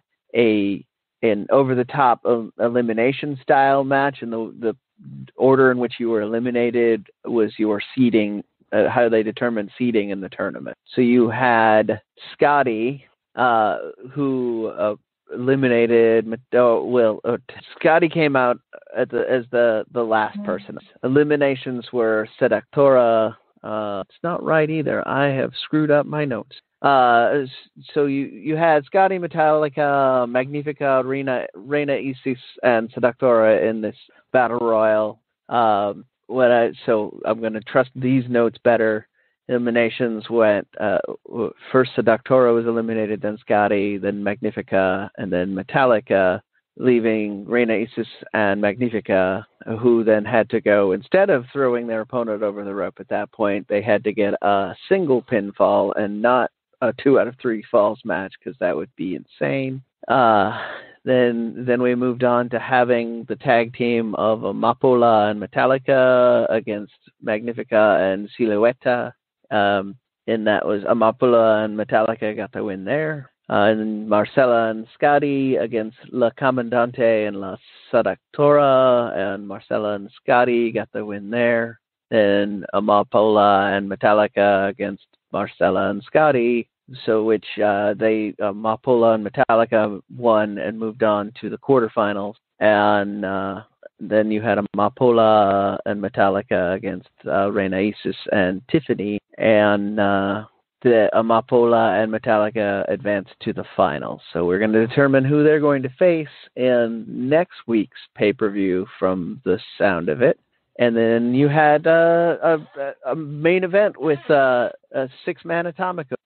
an over-the-top elimination style match. And the order in which you were eliminated was your seeding, how they determined seeding in the tournament. So you had Scotty, who eliminated. Scotty came out as the last person. Eliminations were Seductora. It's not right either. I have screwed up my notes. So you had Scotty, Metallica, Magnifica, Reina Isis, and Seductora in this battle royal. So I'm going to trust these notes better. Eliminations went first Seductora was eliminated, then Scotty, then Magnifica, and then Metallica, leaving Reina Isis and Magnifica, who then had to go, instead of throwing their opponent over the rope at that point, they had to get a single pinfall and not a 2 out of 3 falls match, because that would be insane. Then we moved on to having the tag team of Amapola and Metallica against Magnifica and Silueta. And that was Amapola and Metallica got the win there. And Marcela and Scotty against La Comandante and La Seductora, and Marcela and Scotty got the win there. Then Amapola and Metallica against Marcela and Scotty. So which Amapola and Metallica won and moved on to the quarterfinals. And then you had Amapola and Metallica against Reina Isis and Tiffany. And the Amapola and Metallica advanced to the finals. So we're going to determine who they're going to face in next week's pay-per-view from the sound of it. And then you had a main event with a 6-man Atomica.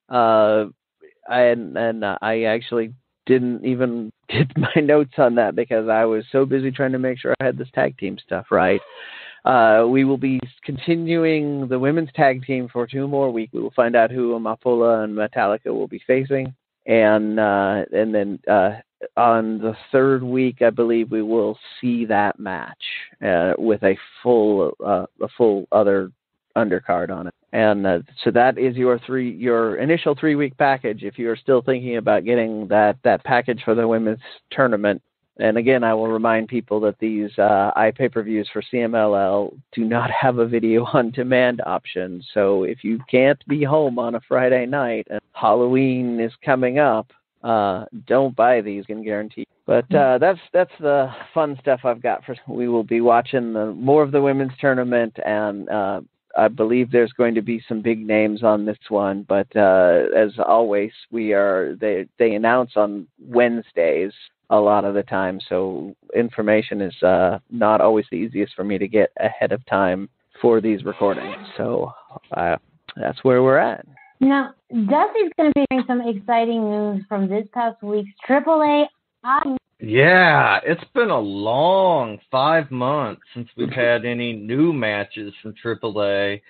I actually didn't even get my notes on that because I was so busy trying to make sure I had this tag team stuff right. We will be continuing the women's tag team for 2 more weeks. We will find out who Amapola and Metallica will be facing, and then on the 3rd week, I believe we will see that match with a full other undercard on it. And so that is your initial 3-week package. If you are still thinking about getting that package for the women's tournament. And again, I will remind people that these iPay-per-views for CMLL do not have a video on demand option. So if you can't be home on a Friday night and Halloween is coming up, don't buy these, can guarantee. But that's the fun stuff I've got. We will be watching more of the women's tournament, and I believe there's going to be some big names on this one. But as always, they announce on Wednesdays a lot of the time, so information is not always the easiest for me to get ahead of time for these recordings. So that's where we're at. Now, Dusty's going to be hearing some exciting news from this past week's AAA. Yeah, it's been a long 5 months since we've had any new matches from AAA.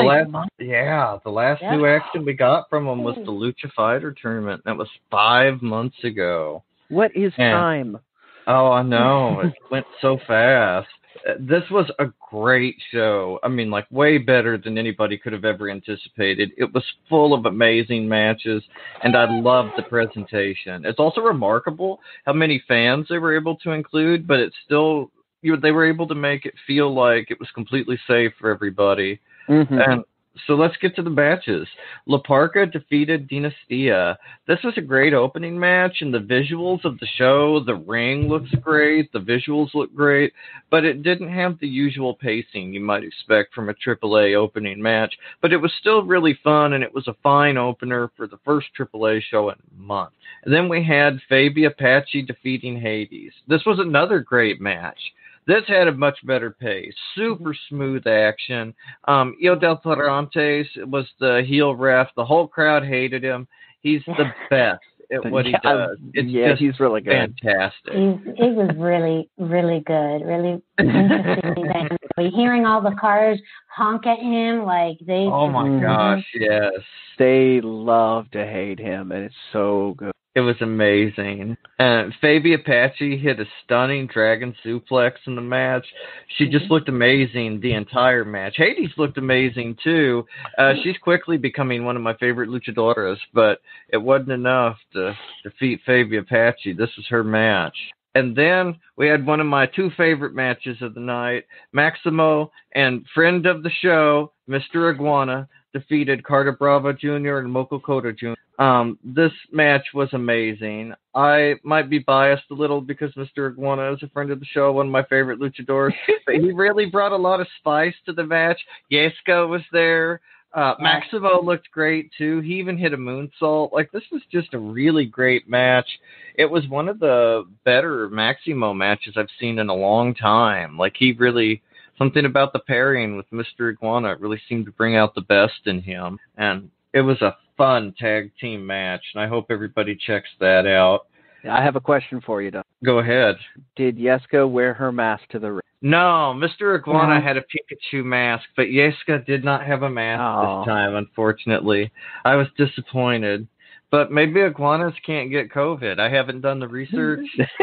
The last new action we got from them was the Lucha Fighter tournament. That was 5 months ago. What is time? Oh, I know. It went so fast. This was a great show. I mean, like, way better than anybody could have ever anticipated. It was full of amazing matches, and I loved the presentation. It's also remarkable how many fans they were able to include, but it's still, they were able to make it feel like it was completely safe for everybody. Mm-hmm. And so let's get to the matches. La Parca defeated Dinastia. This was a great opening match, and the visuals of the show, the ring looks great, the visuals look great, but it didn't have the usual pacing you might expect from a AAA opening match. But it was still really fun, and it was a fine opener for the first AAA show in months. And then we had Fabi Apache defeating Hades. This was another great match. This had a much better pace, super smooth action. Il Del Tarantes was the heel ref. The whole crowd hated him. He's the best at what he does. He's really good. Fantastic. It was really, really good. Really interesting. Hearing all the cars honk at him like they. Oh my gosh! Yes, they love to hate him, and it's so good. It was amazing. And Fabi Apache hit a stunning dragon suplex in the match. She just looked amazing the entire match. Hades looked amazing, too. She's quickly becoming one of my favorite luchadoras, but it wasn't enough to defeat Fabi Apache. This was her match. And then we had one of my 2 favorite matches of the night. Maximo and friend of the show, Mr. Iguana, defeated Carter Bravo Jr. and Moko Kota Jr. This match was amazing. I might be biased a little because Mr. Iguana is a friend of the show, one of my favorite luchadors, but he really brought a lot of spice to the match. Yeska was there. Maximo looked great, too. He even hit a moonsault. Like, this was just a really great match. It was one of the better Maximo matches I've seen in a long time. Like, he really... Something about the pairing with Mr. Iguana really seemed to bring out the best in him. And it was a fun tag team match, and I hope everybody checks that out. I have a question for you, Doug. Go ahead. Did Yeska wear her mask to the ring? No, Mr. Iguana had a Pikachu mask, but Yeska did not have a mask this time, unfortunately. I was disappointed. But maybe iguanas can't get COVID. I haven't done the research,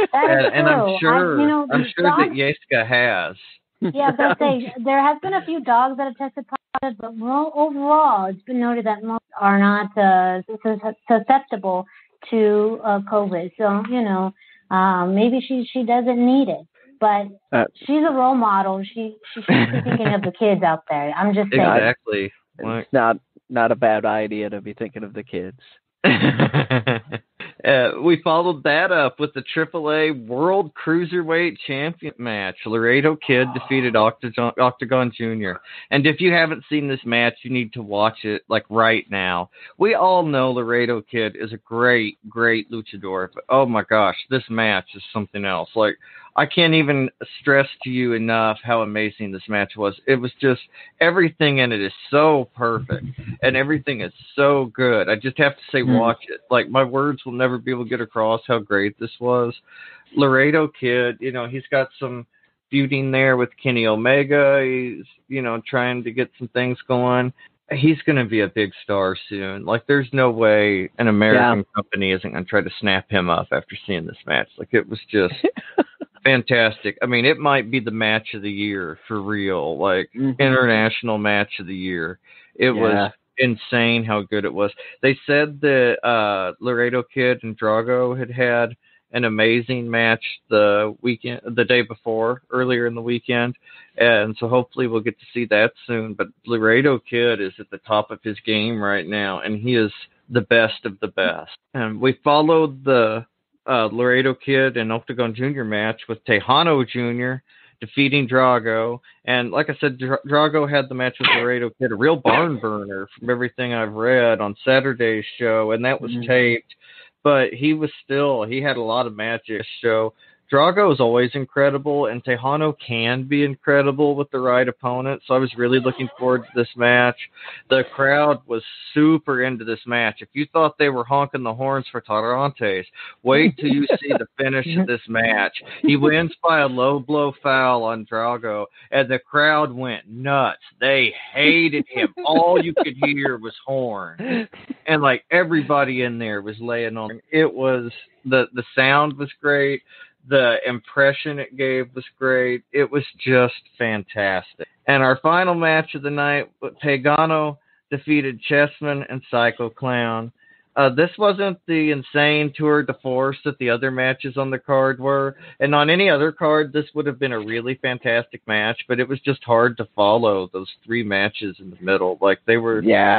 and I'm sure that Yeska has. Yeah, but there has been a few dogs that have tested positive, but overall, it's been noted that most are not susceptible to COVID. So, maybe she doesn't need it. But she's a role model. She should be thinking of the kids out there. I'm just saying. Exactly. It's not a bad idea to be thinking of the kids. We followed that up with the AAA World Cruiserweight Champion match. Laredo Kid defeated Octagon Jr. And if you haven't seen this match, you need to watch it, like, right now. We all know Laredo Kid is a great, great luchador. But, oh, my gosh, this match is something else. Like, I can't even stress to you enough how amazing this match was. It was just, everything in it is so perfect, and everything is so good. I just have to say, watch it. Like, my words will never be able to get across how great this was. Laredo Kid, he's got some feuding there with Kenny Omega. He's, trying to get some things going. He's going to be a big star soon. Like, there's no way an American company isn't going to try to snap him up after seeing this match. Like, it was just fantastic. I mean, it might be the match of the year for real. Like, international match of the year. It was insane how good it was. They said that Laredo Kid and Drago had an amazing match the day before, earlier in the weekend, and so hopefully we'll get to see that soon. But Laredo Kid is at the top of his game right now, and he is the best of the best. And we followed the Laredo Kid and Octagon Jr. match with Tejano Jr. defeating Drago. And like I said, Drago had the match with Laredo Kid, a real barn burner from everything I've read on Saturday's show, and that was taped. But he had a lot of magic show. Drago is always incredible, and Tejano can be incredible with the right opponent, so I was really looking forward to this match. The crowd was super into this match. If you thought they were honking the horns for Tarantes, wait till you see the finish of this match. He wins by a low blow foul on Drago, and the crowd went nuts. They hated him. All you could hear was horns. And, like, everybody in there was laying on him. It was, the sound was great. The impression it gave was great. It was just fantastic. And our final match of the night, Pagano defeated Chessman and Psycho Clown. This wasn't the insane tour de force that the other matches on the card were. And on any other card, this would have been a really fantastic match, but it was just hard to follow those three matches in the middle. Like, they were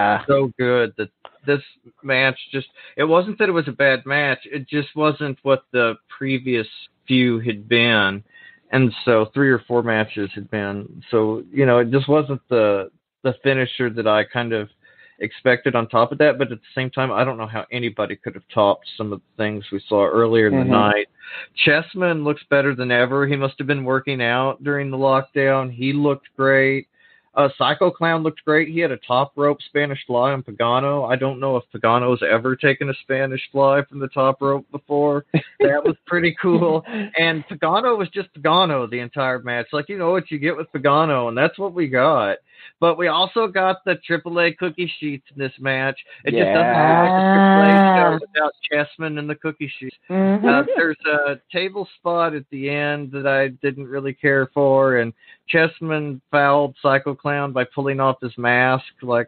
so good that this match it wasn't that it was a bad match. It just wasn't what the previous few had been. And so 3 or 4 matches had been. So, it just wasn't the finisher that I kind of expected on top of that. But at the same time, I don't know how anybody could have topped some of the things we saw earlier in the night. Chessman looks better than ever. He must have been working out during the lockdown. He looked great. Psycho Clown looked great. He had a top rope Spanish fly on Pagano. I don't know if Pagano's ever taken a Spanish fly from the top rope before. That was pretty cool. And Pagano was just Pagano the entire match. Like, you know what you get with Pagano, and that's what we got. But we also got the AAA cookie sheets in this match. It just doesn't feel like a AAA show without Chessman and the cookie sheets. There's a table spot at the end that I didn't really care for, and Chessman fouled Psycho Clown by pulling off his mask like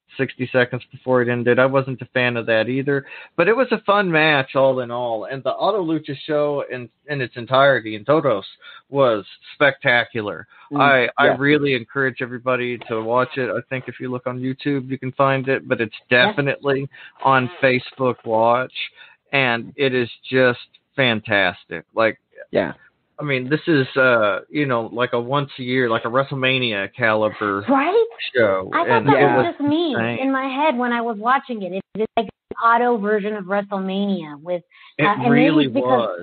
60 seconds before it ended. I wasn't a fan of that either, but it was a fun match all in all. And the AutoLucha show in its entirety, in todos, was spectacular. I really encourage everybody to watch it. I think if you look on YouTube, you can find it, but it's definitely on Facebook Watch, and it is just fantastic. Like, I mean, this is, like a once a year, like a WrestleMania caliber show. I thought that was just me in my head when I was watching it. It is like an auto version of WrestleMania with. It really was.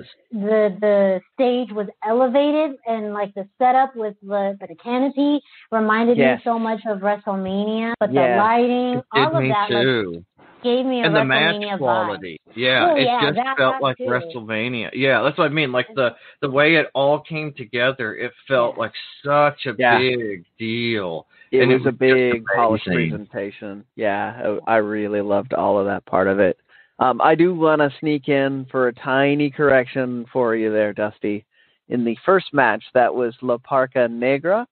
The stage was elevated, and like the setup with the canopy reminded me so much of WrestleMania. But the lighting, all of that, too. Gave me a and WrestleMania the match quality. vibe. It just felt like WrestleMania. Yeah, that's what I mean. Like the way it all came together, it felt like such a big deal. It was a big polished presentation. Yeah, I really loved all of that part of it. I do want to sneak in for a tiny correction for you there, Dusty. In the first match, that was La Parca Negra.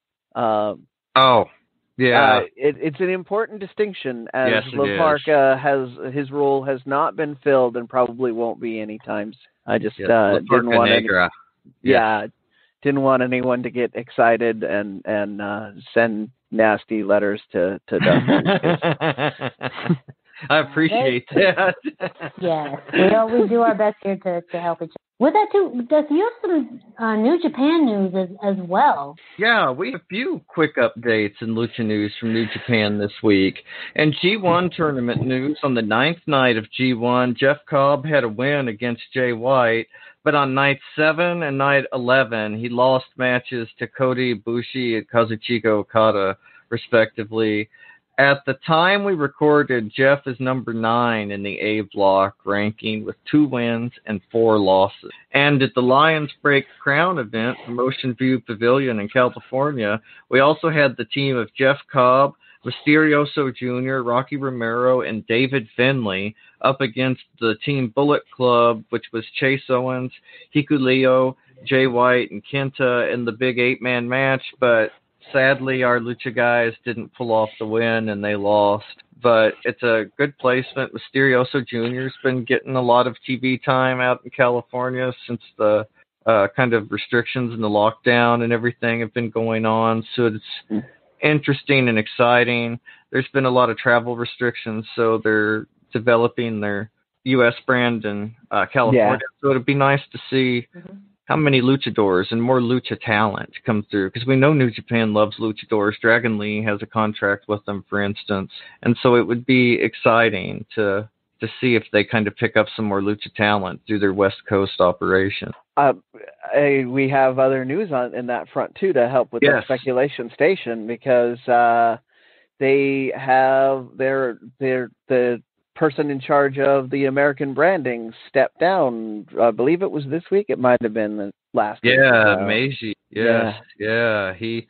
It's an important distinction, as La Parca his role has not been filled and probably won't be anytime. I just didn't want didn't want anyone to get excited and send nasty letters to Dustin. I appreciate that. Yes, we always do our best here to help each other. With that too, Dusty, you have some New Japan news as well. Yeah, we have a few quick updates in Lucha news from New Japan this week. And G1 tournament news: on the 9th night of G1, Jeff Cobb had a win against Jay White, but on night 7 and night 11, he lost matches to Cody Ibushi and Kazuchika Okada, respectively. At the time we recorded, Jeff is number 9 in the A block ranking with 2 wins and 4 losses. And at the Lions Break Crown event, Promotion View Pavilion in California, we also had the team of Jeff Cobb, Mysterioso Jr., Rocky Romero, and David Finley up against the Team Bullet Club, which was Chase Owens, Hikuleo, Jay White, and Kenta in the big 8-man match, but sadly our Lucha guys didn't pull off the win and they lost. But it's a good placement. Mysterioso Jr.'s been getting a lot of TV time out in California since the kind of restrictions and the lockdown and everything have been going on, so it's interesting and exciting. There's been a lot of travel restrictions, so they're developing their U.S. brand in California. Yeah. So it'd be nice to see how many luchadors and more lucha talent come through, because we know New Japan loves luchadors. Dragon Lee has a contract with them, for instance, and so it would be exciting to see if they kind of pick up some more lucha talent through their West Coast operation. We have other news in that front too to help with the speculation station, because they have the person in charge of the American branding stepped down. I believe it was this week. It might have been the last week. Yeah, Meiji. Yes. Yeah. He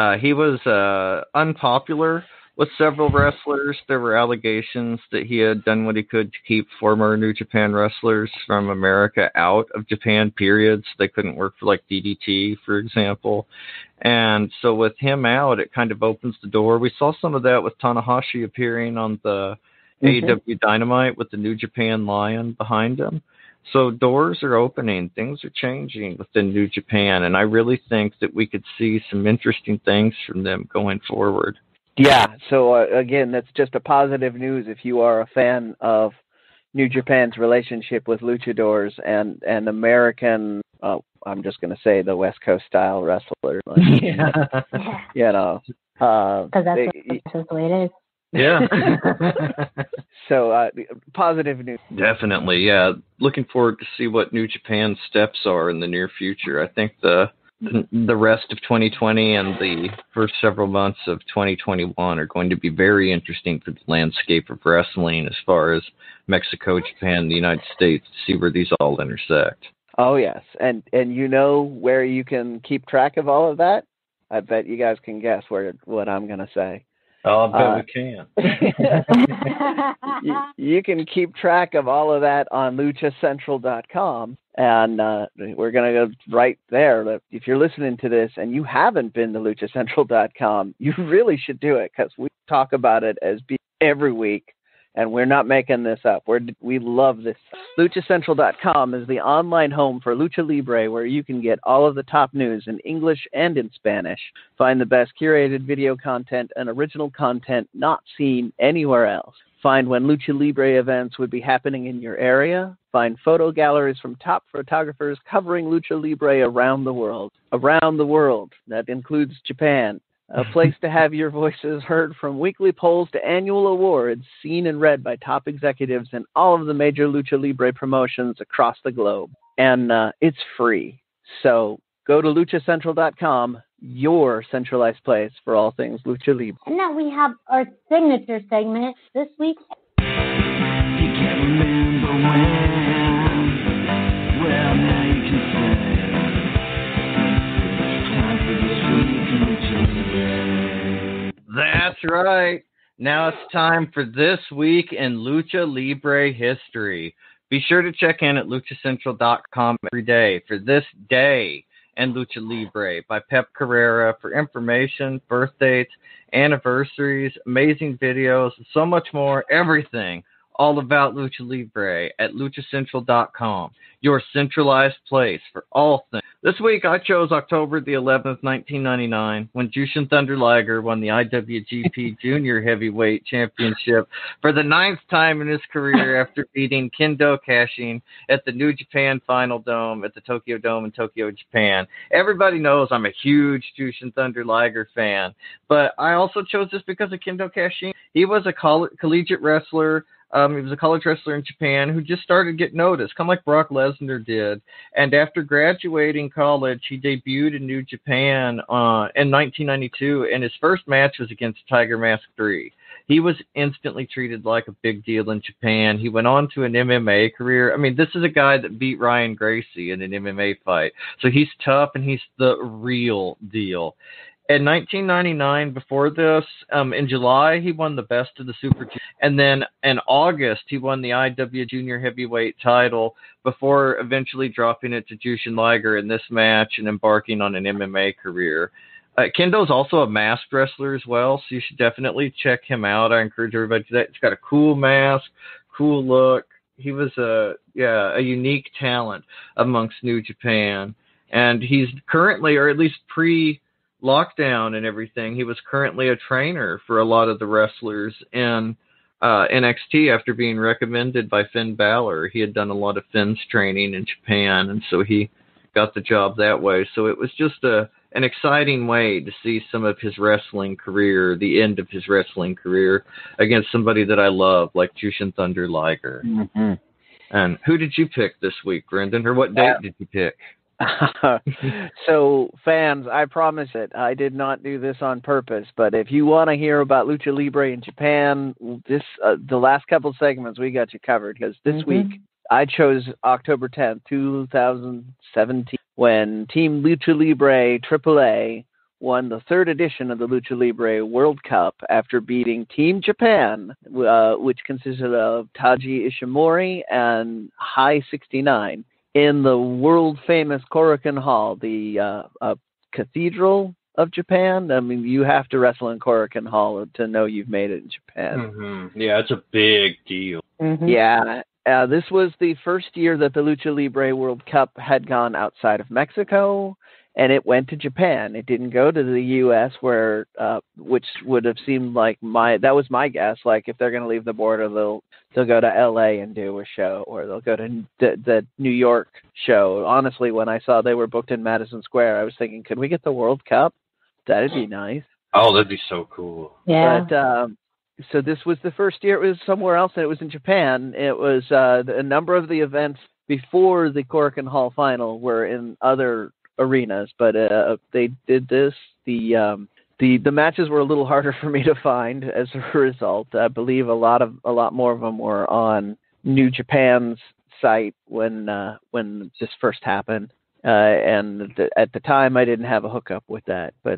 was unpopular with several wrestlers. There were allegations that he had done what he could to keep former New Japan wrestlers from America out of Japan, period. So they couldn't work for like DDT, for example. And so with him out, it kind of opens the door. We saw some of that with Tanahashi appearing on the AEW Dynamite with the New Japan Lion behind him. So doors are opening. Things are changing within New Japan. And I really think that we could see some interesting things from them going forward. Yeah, so again, that's just a positive news if you are a fan of New Japan's relationship with luchadors and American, I'm just going to say the West Coast style wrestler. You know. Because that's the way it is. Yeah. So positive news. Definitely, yeah. Looking forward to see what New Japan's steps are in the near future. I think the rest of 2020 and the first several months of 2021 are going to be very interesting for the landscape of wrestling as far as Mexico, Japan, the United States, to see where these all intersect. Oh, yes. And you know where you can keep track of all of that? I bet you guys can guess what I'm going to say. Oh, I bet we can. You can keep track of all of that on luchacentral.com. And we're going to go right there. If you're listening to this and you haven't been to luchacentral.com, you really should do it, because we talk about it as being every week, and we're not making this up. We love this. luchacentral.com is the online home for Lucha Libre, where you can get all of the top news in English and in Spanish. Find the best curated video content and original content not seen anywhere else. Find when Lucha Libre events would be happening in your area. Find photo galleries from top photographers covering Lucha Libre around the world. Around the world. That includes Japan. A place to have your voices heard, from weekly polls to annual awards, seen and read by top executives in all of the major Lucha Libre promotions across the globe. And it's free. So go to luchacentral.com, your centralized place for all things Lucha Libre. And now we have our signature segment this week. You can't remember when. Well, now you can say it's time for this week in Lucha Libre. That's right. Now it's time for This Week in Lucha Libre History. Be sure to check in at luchacentral.com every day for This Day and Lucha Libre by Pep Carrera for information, birth dates, anniversaries, amazing videos, and so much more. Everything all about Lucha Libre at luchacentral.com, your centralized place for all things. This week I chose October the 11th, 1999, when Jushin Thunder Liger won the IWGP Junior Heavyweight Championship for the 9th time in his career after beating Kendo Kashin at the New Japan Final Dome at the Tokyo Dome in Tokyo, Japan. Everybody knows I'm a huge Jushin Thunder Liger fan, but I also chose this because of Kendo Kashin. He was a collegiate wrestler. He was a college wrestler in Japan who just started getting noticed, kind of like Brock Lesnar did. And after graduating college, he debuted in New Japan in 1992, and his first match was against Tiger Mask 3. he was instantly treated like a big deal in Japan. He went on to an MMA career. I mean, this is a guy that beat Ryan Gracie in an MMA fight. So he's tough, and he's the real deal. In 1999, before this, in July, he won the Best of the Super Junior. And then in August, he won the IW Junior Heavyweight title before eventually dropping it to Jushin Liger in this match and embarking on an MMA career. Kendo's also a masked wrestler as well, so you should definitely check him out. I encourage everybody to do that. He's got a cool mask, cool look. He was a unique talent amongst New Japan. And he's currently, or at least pre-lockdown and everything, he was currently a trainer for a lot of the wrestlers in NXT after being recommended by Finn Balor. He had done a lot of Finn's training in Japan, and so he got the job that way. So it was just an exciting way to see some of his wrestling career, the end of his wrestling career, against somebody that I love, like Jushin Thunder Liger. Mm-hmm. And who did you pick this week, Brendan, or what date did you pick? So, fans, I promise it, I did not do this on purpose, but if you want to hear about Lucha Libre in Japan, the last couple segments, we got you covered, because this week I chose October 10th, 2017, when Team Lucha Libre AAA won the third edition of the Lucha Libre World Cup after beating Team Japan, which consisted of Taji Ishimori and High 69, in the world-famous Korakuen Hall, the cathedral of Japan. I mean, you have to wrestle in Korakuen Hall to know you've made it in Japan. Mm-hmm. Yeah, it's a big deal. Mm-hmm. Yeah. This was the first year that the Lucha Libre World Cup had gone outside of Mexico, and it went to Japan. It didn't go to the U.S., where which would have seemed like that was my guess. Like, if they're going to leave the border, they'll go to L.A. and do a show, or they'll go to the New York show. Honestly, when I saw they were booked in Madison Square, I was thinking, could we get the World Cup? That'd be nice. Oh, that'd be so cool. Yeah. But, so this was the first year it was somewhere else, and it was in Japan. It was a number of the events before the Korakuen Hall final were in other arenas, but they did this. The matches were a little harder for me to find as a result. I believe a lot more of them were on New Japan's site when this first happened, and at the time I didn't have a hookup with that. But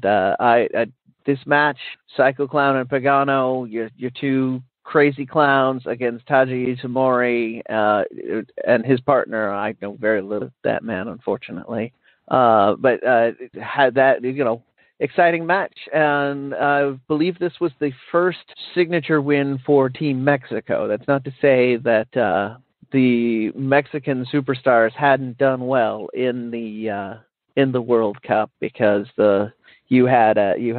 this match, Psycho Clown and Pagano, your two crazy clowns against Taji Ishimori and his partner. I know very little of that man, unfortunately. But had that, exciting match. And I believe this was the first signature win for Team Mexico. That's not to say that the Mexican superstars hadn't done well in the World Cup, because you had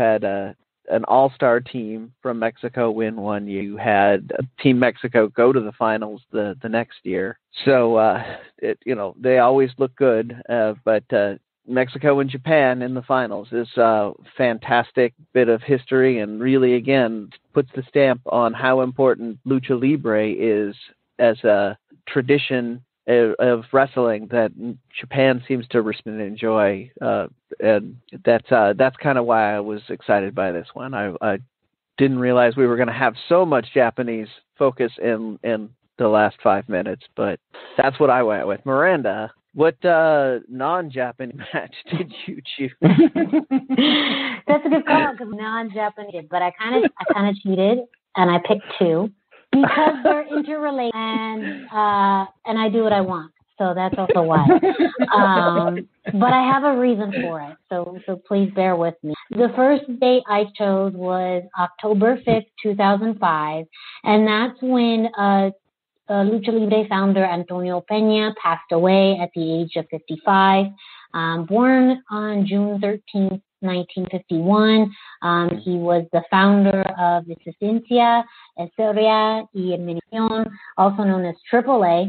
an all-star team from Mexico win one. You had Team Mexico go to the finals the next year. So, they always look good. But Mexico and Japan in the finals is a fantastic bit of history, and really, again, puts the stamp on how important Lucha Libre is as a tradition of wrestling that Japan seems to respect and enjoy, and that's kind of why I was excited by this one. I didn't realize we were going to have so much Japanese focus in the last 5 minutes, but that's what I went with. Miranda, what non-Japanese match did you choose? That's a good call, because non-Japanese, but I kind of cheated, and I picked two. Because they're interrelated, and I do what I want, so that's also why. But I have a reason for it, so please bear with me. The first date I chose was October 5th, 2005, and that's when Lucha Libre founder Antonio Peña passed away at the age of 55. Born on June 13th, 1951. He was the founder of Resistencia, Eseria y Eliminación, also known as AAA.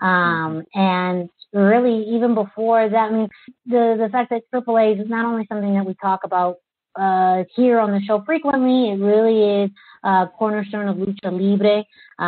And really, even before that, I mean, the fact that AAA is not only something that we talk about here on the show frequently, it really is a cornerstone of Lucha Libre.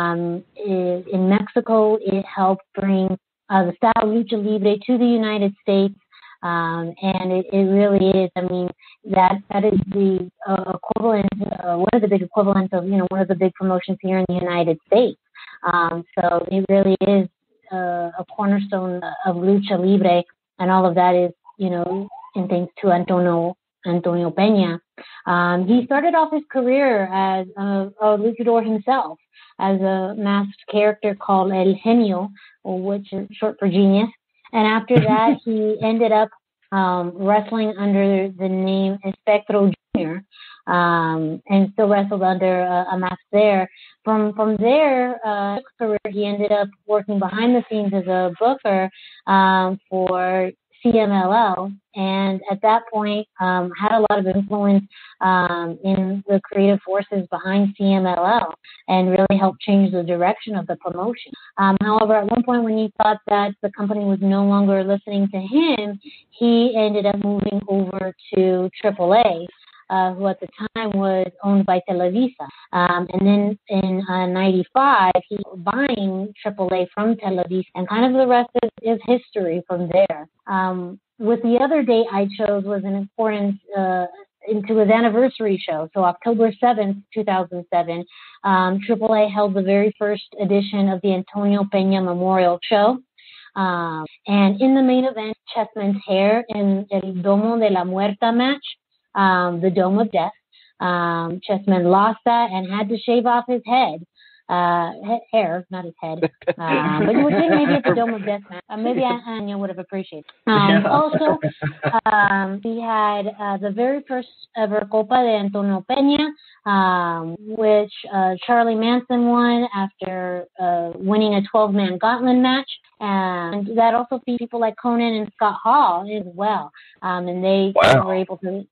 In Mexico, it helped bring the style of Lucha Libre to the United States. And it really is. I mean, that is the equivalent, one of the big equivalents of, one of the big promotions here in the United States. So it really is a cornerstone of lucha libre, and all of that is, in thanks to Antonio Peña. He started off his career as a luchador himself, as a masked character called El Genio, which is short for genius. And after that, he ended up wrestling under the name Espectro Jr., and still wrestled under a mask there. From there, career, he ended up working behind the scenes as a booker for CMLL, and at that point had a lot of influence in the creative forces behind CMLL and really helped change the direction of the promotion. However, at one point when he thought that the company was no longer listening to him, he ended up moving over to AAA, who at the time was owned by Televisa. And then in 95, he was buying AAA from Televisa, and kind of the rest is history from there. With the other date I chose was in accordance into his anniversary show. So October 7th, 2007, AAA held the very first edition of the Antonio Peña Memorial Show. And in the main event, Chessman's hair in El Domo de la Muerta match, the Dome of Death. Chessman lost that and had to shave off his head. Hair, not his head. But you would think maybe it's a Dome of Death match. Maybe Anya would have appreciated. Also, he had the very first ever Copa de Antonio Peña, which Charlie Manson won after winning a 12-man gauntlet match. And that also featured people like Conan and Scott Hall as well. And they were able to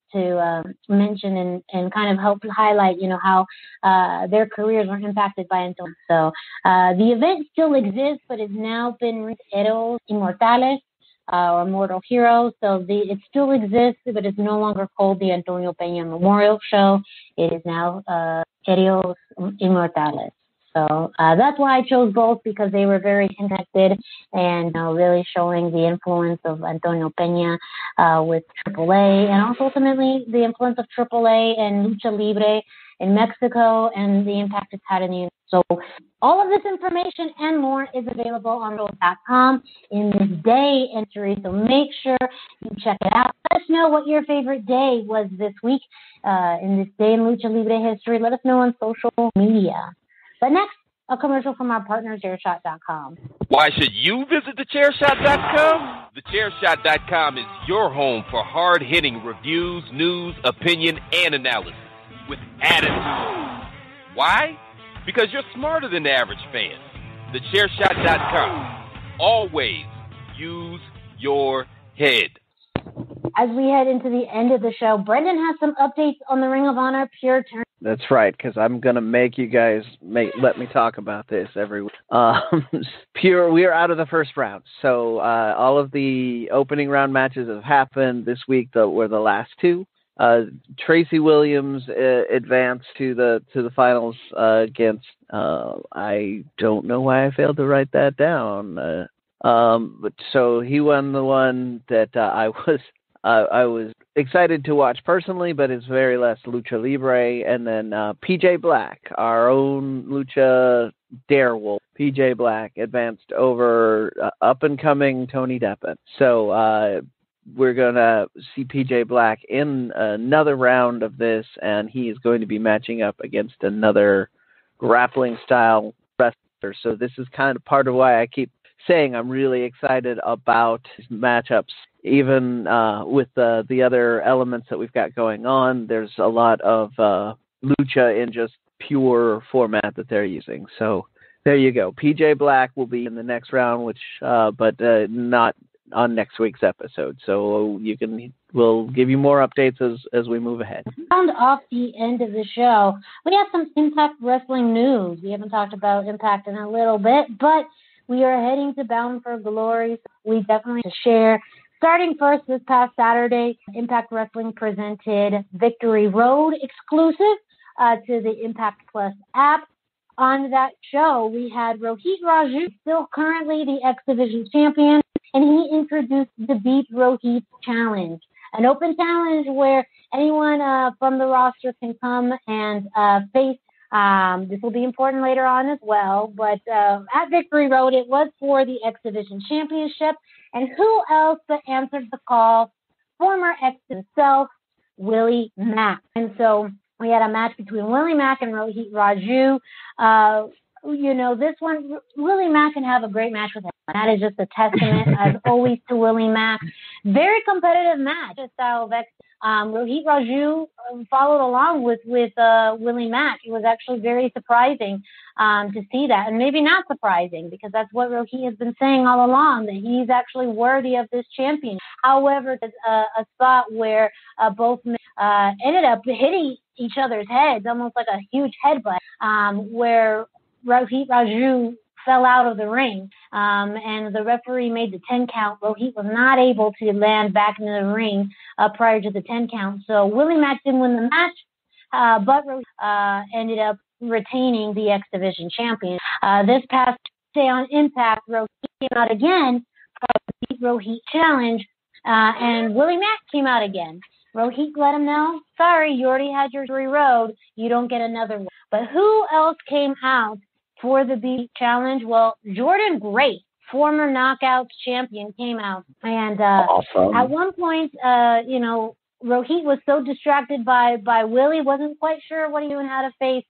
mention and kind of help highlight, how their careers were impacted by Antonio. So the event still exists, but it's now been renamed Héroes Inmortales, or Mortal Heroes. So it still exists, but it's no longer called the Antonio Peña Memorial Show. It is now Héroes Inmortales. So that's why I chose both, because they were very connected and really showing the influence of Antonio Peña with AAA, and also ultimately the influence of AAA and Lucha Libre in Mexico and the impact it's had in the United States. So all of this information and more is available on AutoLucha.com in this day entry. So make sure you check it out. Let us know what your favorite day was this week in this day in Lucha Libre history. Let us know on social media. But next, a commercial from our partner, Chairshot.com. Why should you visit thechairshot.com? Thechairshot.com is your home for hard-hitting reviews, news, opinion, and analysis with attitude. Why? Because you're smarter than the average fan. Thechairshot.com. Always use your head. As we head into the end of the show, Brendan has some updates on the Ring of Honor Pure Turn. That's right, because I'm going to make you guys let me talk about this every week. Pure, we are out of the first round. So all of the opening round matches have happened this week. Were the last two. Tracy Williams advanced to the finals against, I don't know why I failed to write that down. But so he won the one that I was excited to watch personally, but it's very less Lucha Libre. And then PJ Black, our own Lucha Darewolf, PJ Black advanced over up-and-coming Tony Deppen. So we're going to see PJ Black in another round of this, and he is going to be matching up against another grappling-style wrestler. So this is kind of part of why I keep saying I'm really excited about matchups. Even with the other elements that we've got going on, there's a lot of lucha in just pure format that they're using. So there you go. PJ Black will be in the next round, but not on next week's episode. So we'll give you more updates as we move ahead. Round off the end of the show, we have some Impact Wrestling news. We haven't talked about Impact in a little bit, but we are heading to Bound for Glory. So we definitely have to share. Starting first, this past Saturday, Impact Wrestling presented Victory Road exclusive to the Impact Plus app. On that show, we had Rohit Raju, still currently the X Division champion. and he introduced the Beat Rohit Challenge, an open challenge where anyone from the roster can come and face. This will be important later on as well, but at Victory Road, it was for the X Division Championship, and who else but answered the call? Former X himself, Willie Mack. And so we had a match between Willie Mack and Rohit Raju. This one, Willie Mack can have a great match with him. That is just a testament, as always, to Willie Mack. Very competitive match. Style of X. Rohit Raju followed along with Willie Mack. It was actually very surprising to see that, and maybe not surprising because that's what Rohit has been saying all along, that he's actually worthy of this champion. However, there's a spot where both men ended up hitting each other's heads, almost like a huge headbutt, where Rohit Raju fell out of the ring, and the referee made the 10 count. Rohit was not able to land back into the ring prior to the 10 count. So Willie Mack didn't win the match, but Rohit ended up retaining the X Division champion. This past day on Impact, Rohit came out again for the Beat Rohit Challenge, and Willie Mack came out again. Rohit let him know, sorry, you already had your Victory Road. You don't get another one. But who else came out for the Beat Challenge? Well, Jordan Grace, former Knockouts champion, came out. And awesome. At one point, Rohit was so distracted by Willie, wasn't quite sure what he knew and how to face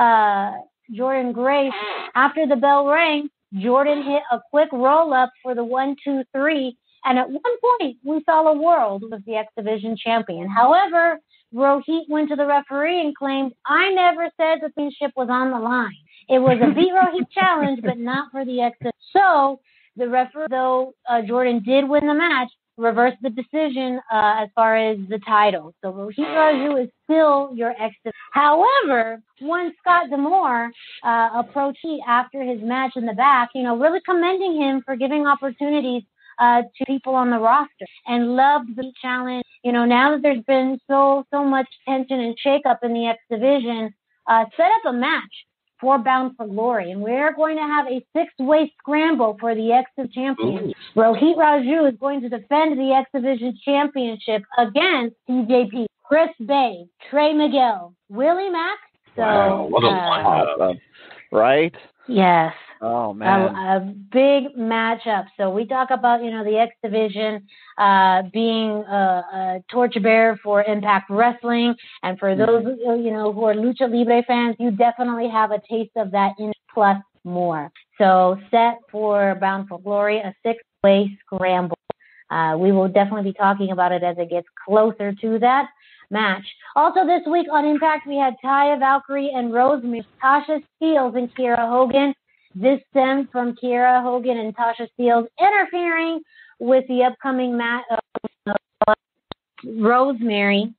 Jordan Grace. After the bell rang, Jordan hit a quick roll-up for the 1, 2, 3. And at one point, we saw a world with the X Division champion. However, Rohit went to the referee and claimed, I never said the championship was on the line. It was a Beat Rohit challenge, but not for the X Division. So the referee, though Jordan did win the match, reversed the decision as far as the title. So Rohit Raju is still your X Division. However, when Scott D'Amore approached Heat after his match in the back, really commending him for giving opportunities to people on the roster, and loved the challenge. Now that there's been so much tension and shakeup in the X Division, set up a match for Bound for Glory, and we're going to have a 6-way scramble for the X Division champion. Rohit Raju is going to defend the X Division championship against TJP, Chris Bay, Trey Miguel, Willie Mack. So, wow, what a lineup. Right? Yes. Oh, man. A big matchup. So we talk about, the X Division being a torchbearer for Impact Wrestling. And for those, who are Lucha Libre fans, you definitely have a taste of that in plus more. So set for Bound for Glory, a 6-way scramble. We will definitely be talking about it as it gets closer to that match. Also this week on Impact, we had Taya Valkyrie and Rosemary, Tasha Steelz and Kiera Hogan. This stemmed from Kiera Hogan and Tasha Steelz interfering with the upcoming match of Rosemary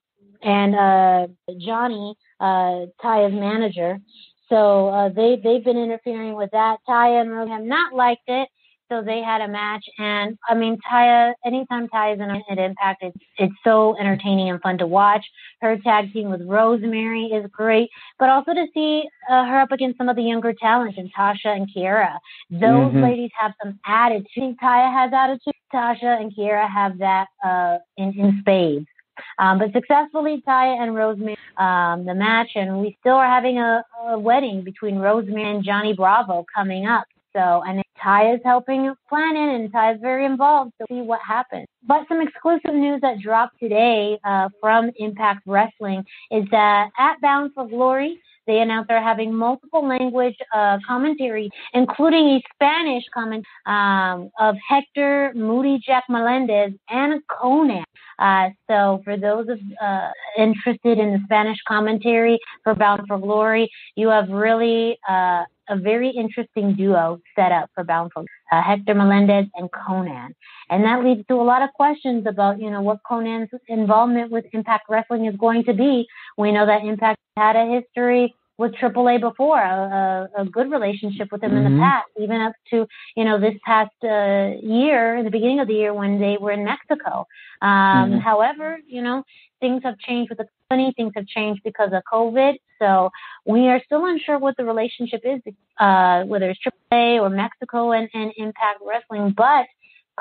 and Johnny, Taya's manager. So they've been interfering with that. Taya and Rosemary have not liked it, so they had a match. And I mean, Taya, anytime Taya's in Impact, it's so entertaining and fun to watch. Her tag team with Rosemary is great, but also to see her up against some of the younger talents, and Tasha and Kiera. Those ladies have some attitude. Taya has attitude. Tasha and Kiera have that in spades. But successfully, Taya and Rosemary the match, and we still are having a wedding between Rosemary and Johnny Bravo coming up. So, and Taya's helping plan it, and Taya's very involved, so see what happens. But some exclusive news that dropped today from Impact Wrestling is that at Bound for Glory, they announced they're having multiple language commentary, including a Spanish comment of Hector, Moody Jack Melendez, and Conan. So for those interested in the Spanish commentary for Bound for Glory, you have really a very interesting duo set up for Bound for Hector Melendez and Conan. And that leads to a lot of questions about, what Conan's involvement with Impact Wrestling is going to be. We know that Impact had a history with AAA before, a good relationship with them in the past, even up to, this past year, in the beginning of the year when they were in Mexico. However, things have changed with the company, things have changed because of COVID. So we are still unsure what the relationship is, whether it's AAA or Mexico and Impact Wrestling. But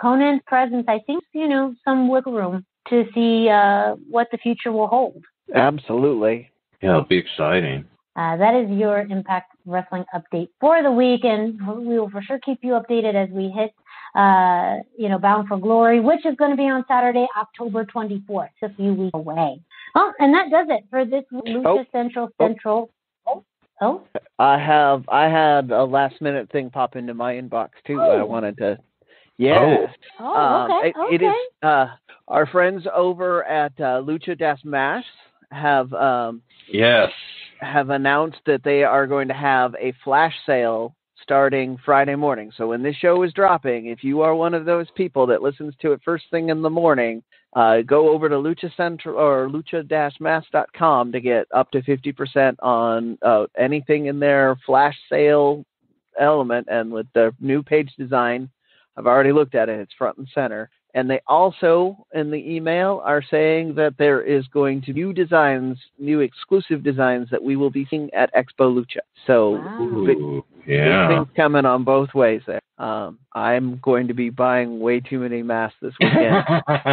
Conan's presence, I think, some wiggle room to see what the future will hold. Absolutely. Yeah, it'll be exciting. That is your Impact Wrestling update for the week, and we will for sure keep you updated as we hit, Bound for Glory, which is going to be on Saturday, October 24th, a few weeks away. Well, and that does it for this Lucha Central. Oh. I had a last minute thing pop into my inbox too. I wanted to. Yes. Okay. It is our friends over at Lucha-Mass have announced that they are going to have a flash sale starting Friday morning. So when this show is dropping, if you are one of those people that listens to it first thing in the morning, go over to Lucha Central or lucha-mass.com to get up to 50% on anything in their flash sale element. And with the new page design, I've already looked at it. It's front and center. And they also, in the email, are saying that there is going to be new exclusive designs that we will be seeing at Expo Lucha. So big things coming on both ways there. I'm going to be buying way too many masks this weekend.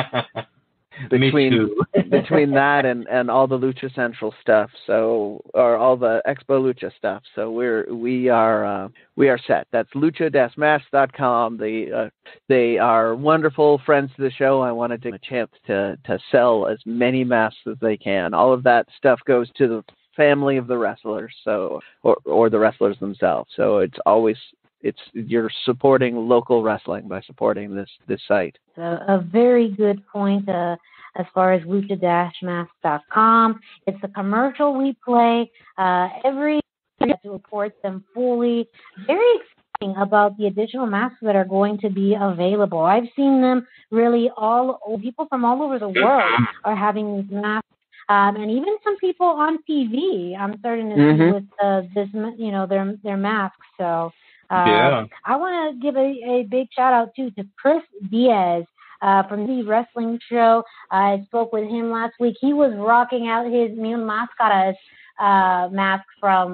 Between that and all the Lucha Central stuff, or all the Expo Lucha stuff, so we are set. That's lucha-mass.com. They are wonderful friends to the show. I wanted to take a chance to sell as many masks as they can. All of that stuff goes to the family of the wrestlers, or the wrestlers themselves. So you're supporting local wrestling by supporting this site. A very good point as far as lucha-mask.com. It's a commercial we play every year to report them fully. Very exciting about the additional masks that are going to be available. I've seen them really people from all over the world are having these masks. And even some people on TV, I'm starting to see with their masks. So I want to give a big shout out to Chris Diaz from the wrestling show. I spoke with him last week. He was rocking out his Mil Máscaras mask from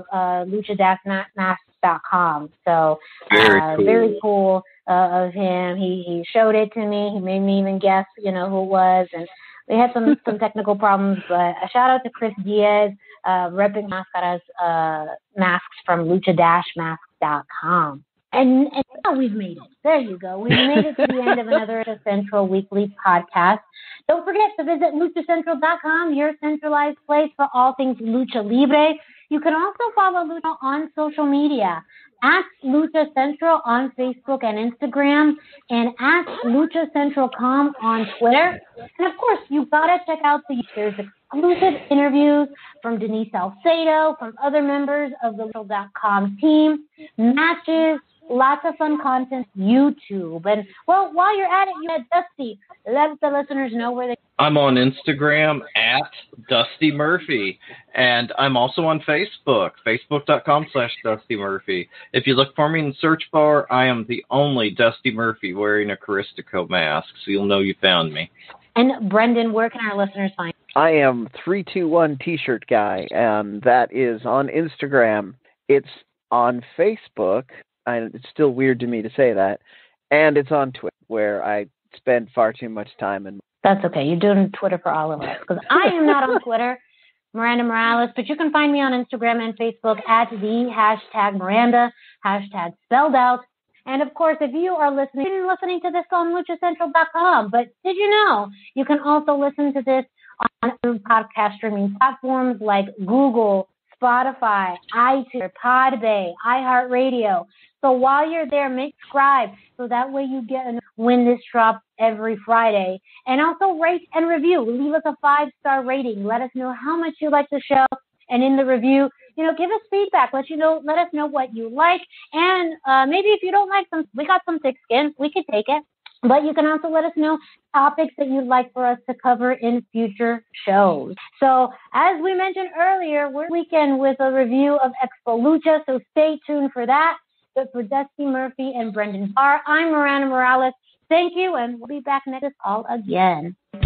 lucha-mask.com. So very cool of him. He showed it to me. He made me even guess, who it was. And we had some technical problems, but a shout out to Chris Diaz, repping Máscaras masks from lucha-mask.com. And now we've made it. There you go. We've made it to the end of another Lucha Central Weekly podcast. Don't forget to visit luchacentral.com, your centralized place for all things Lucha Libre. You can also follow Lucha on social media, at Lucha Central on Facebook and Instagram, and at Lucha Central.com on Twitter. And of course, you've got to check out there's exclusive interviews from Denise Salcedo, from other members of the Lucha.com team, matches, lots of fun content, YouTube. And, well, while you're at it, you had Dusty. Let the listeners know where they... I'm on Instagram at Dusty Murphy, and I'm also on Facebook, facebook.com/Dusty Murphy. If you look for me in the search bar, I am the only Dusty Murphy wearing a Caristico mask, so you'll know you found me. And, Brendan, where can our listeners find you? I am 321 T-shirt guy, and that is on Instagram. It's on Facebook. It's still weird to me to say that. And it's on Twitter, where I spend far too much time. That's okay. You're doing Twitter for all of us. Because I am not on Twitter, Miranda Morales, but you can find me on Instagram and Facebook at the #Miranda, spelled out. And, of course, if you are listening to this on luchacentral.com, but did you know you can also listen to this on podcast streaming platforms like Google, Spotify, iTunes, Podbay, iHeartRadio. So while you're there, make subscribe so that way you get when this drops every Friday. And also rate and review. Leave us a 5-star rating. Let us know how much you like the show. And in the review, give us feedback. Let us know what you like. And maybe if you don't like them, we got some thick skin. We could take it. But you can also let us know topics that you'd like for us to cover in future shows. So as we mentioned earlier, we're weekend with a review of Expo Lucha, so stay tuned for that. But for Dusty Murphy and Brendan Barr, I'm Miranda Morales. Thank you, and we'll be back next call again.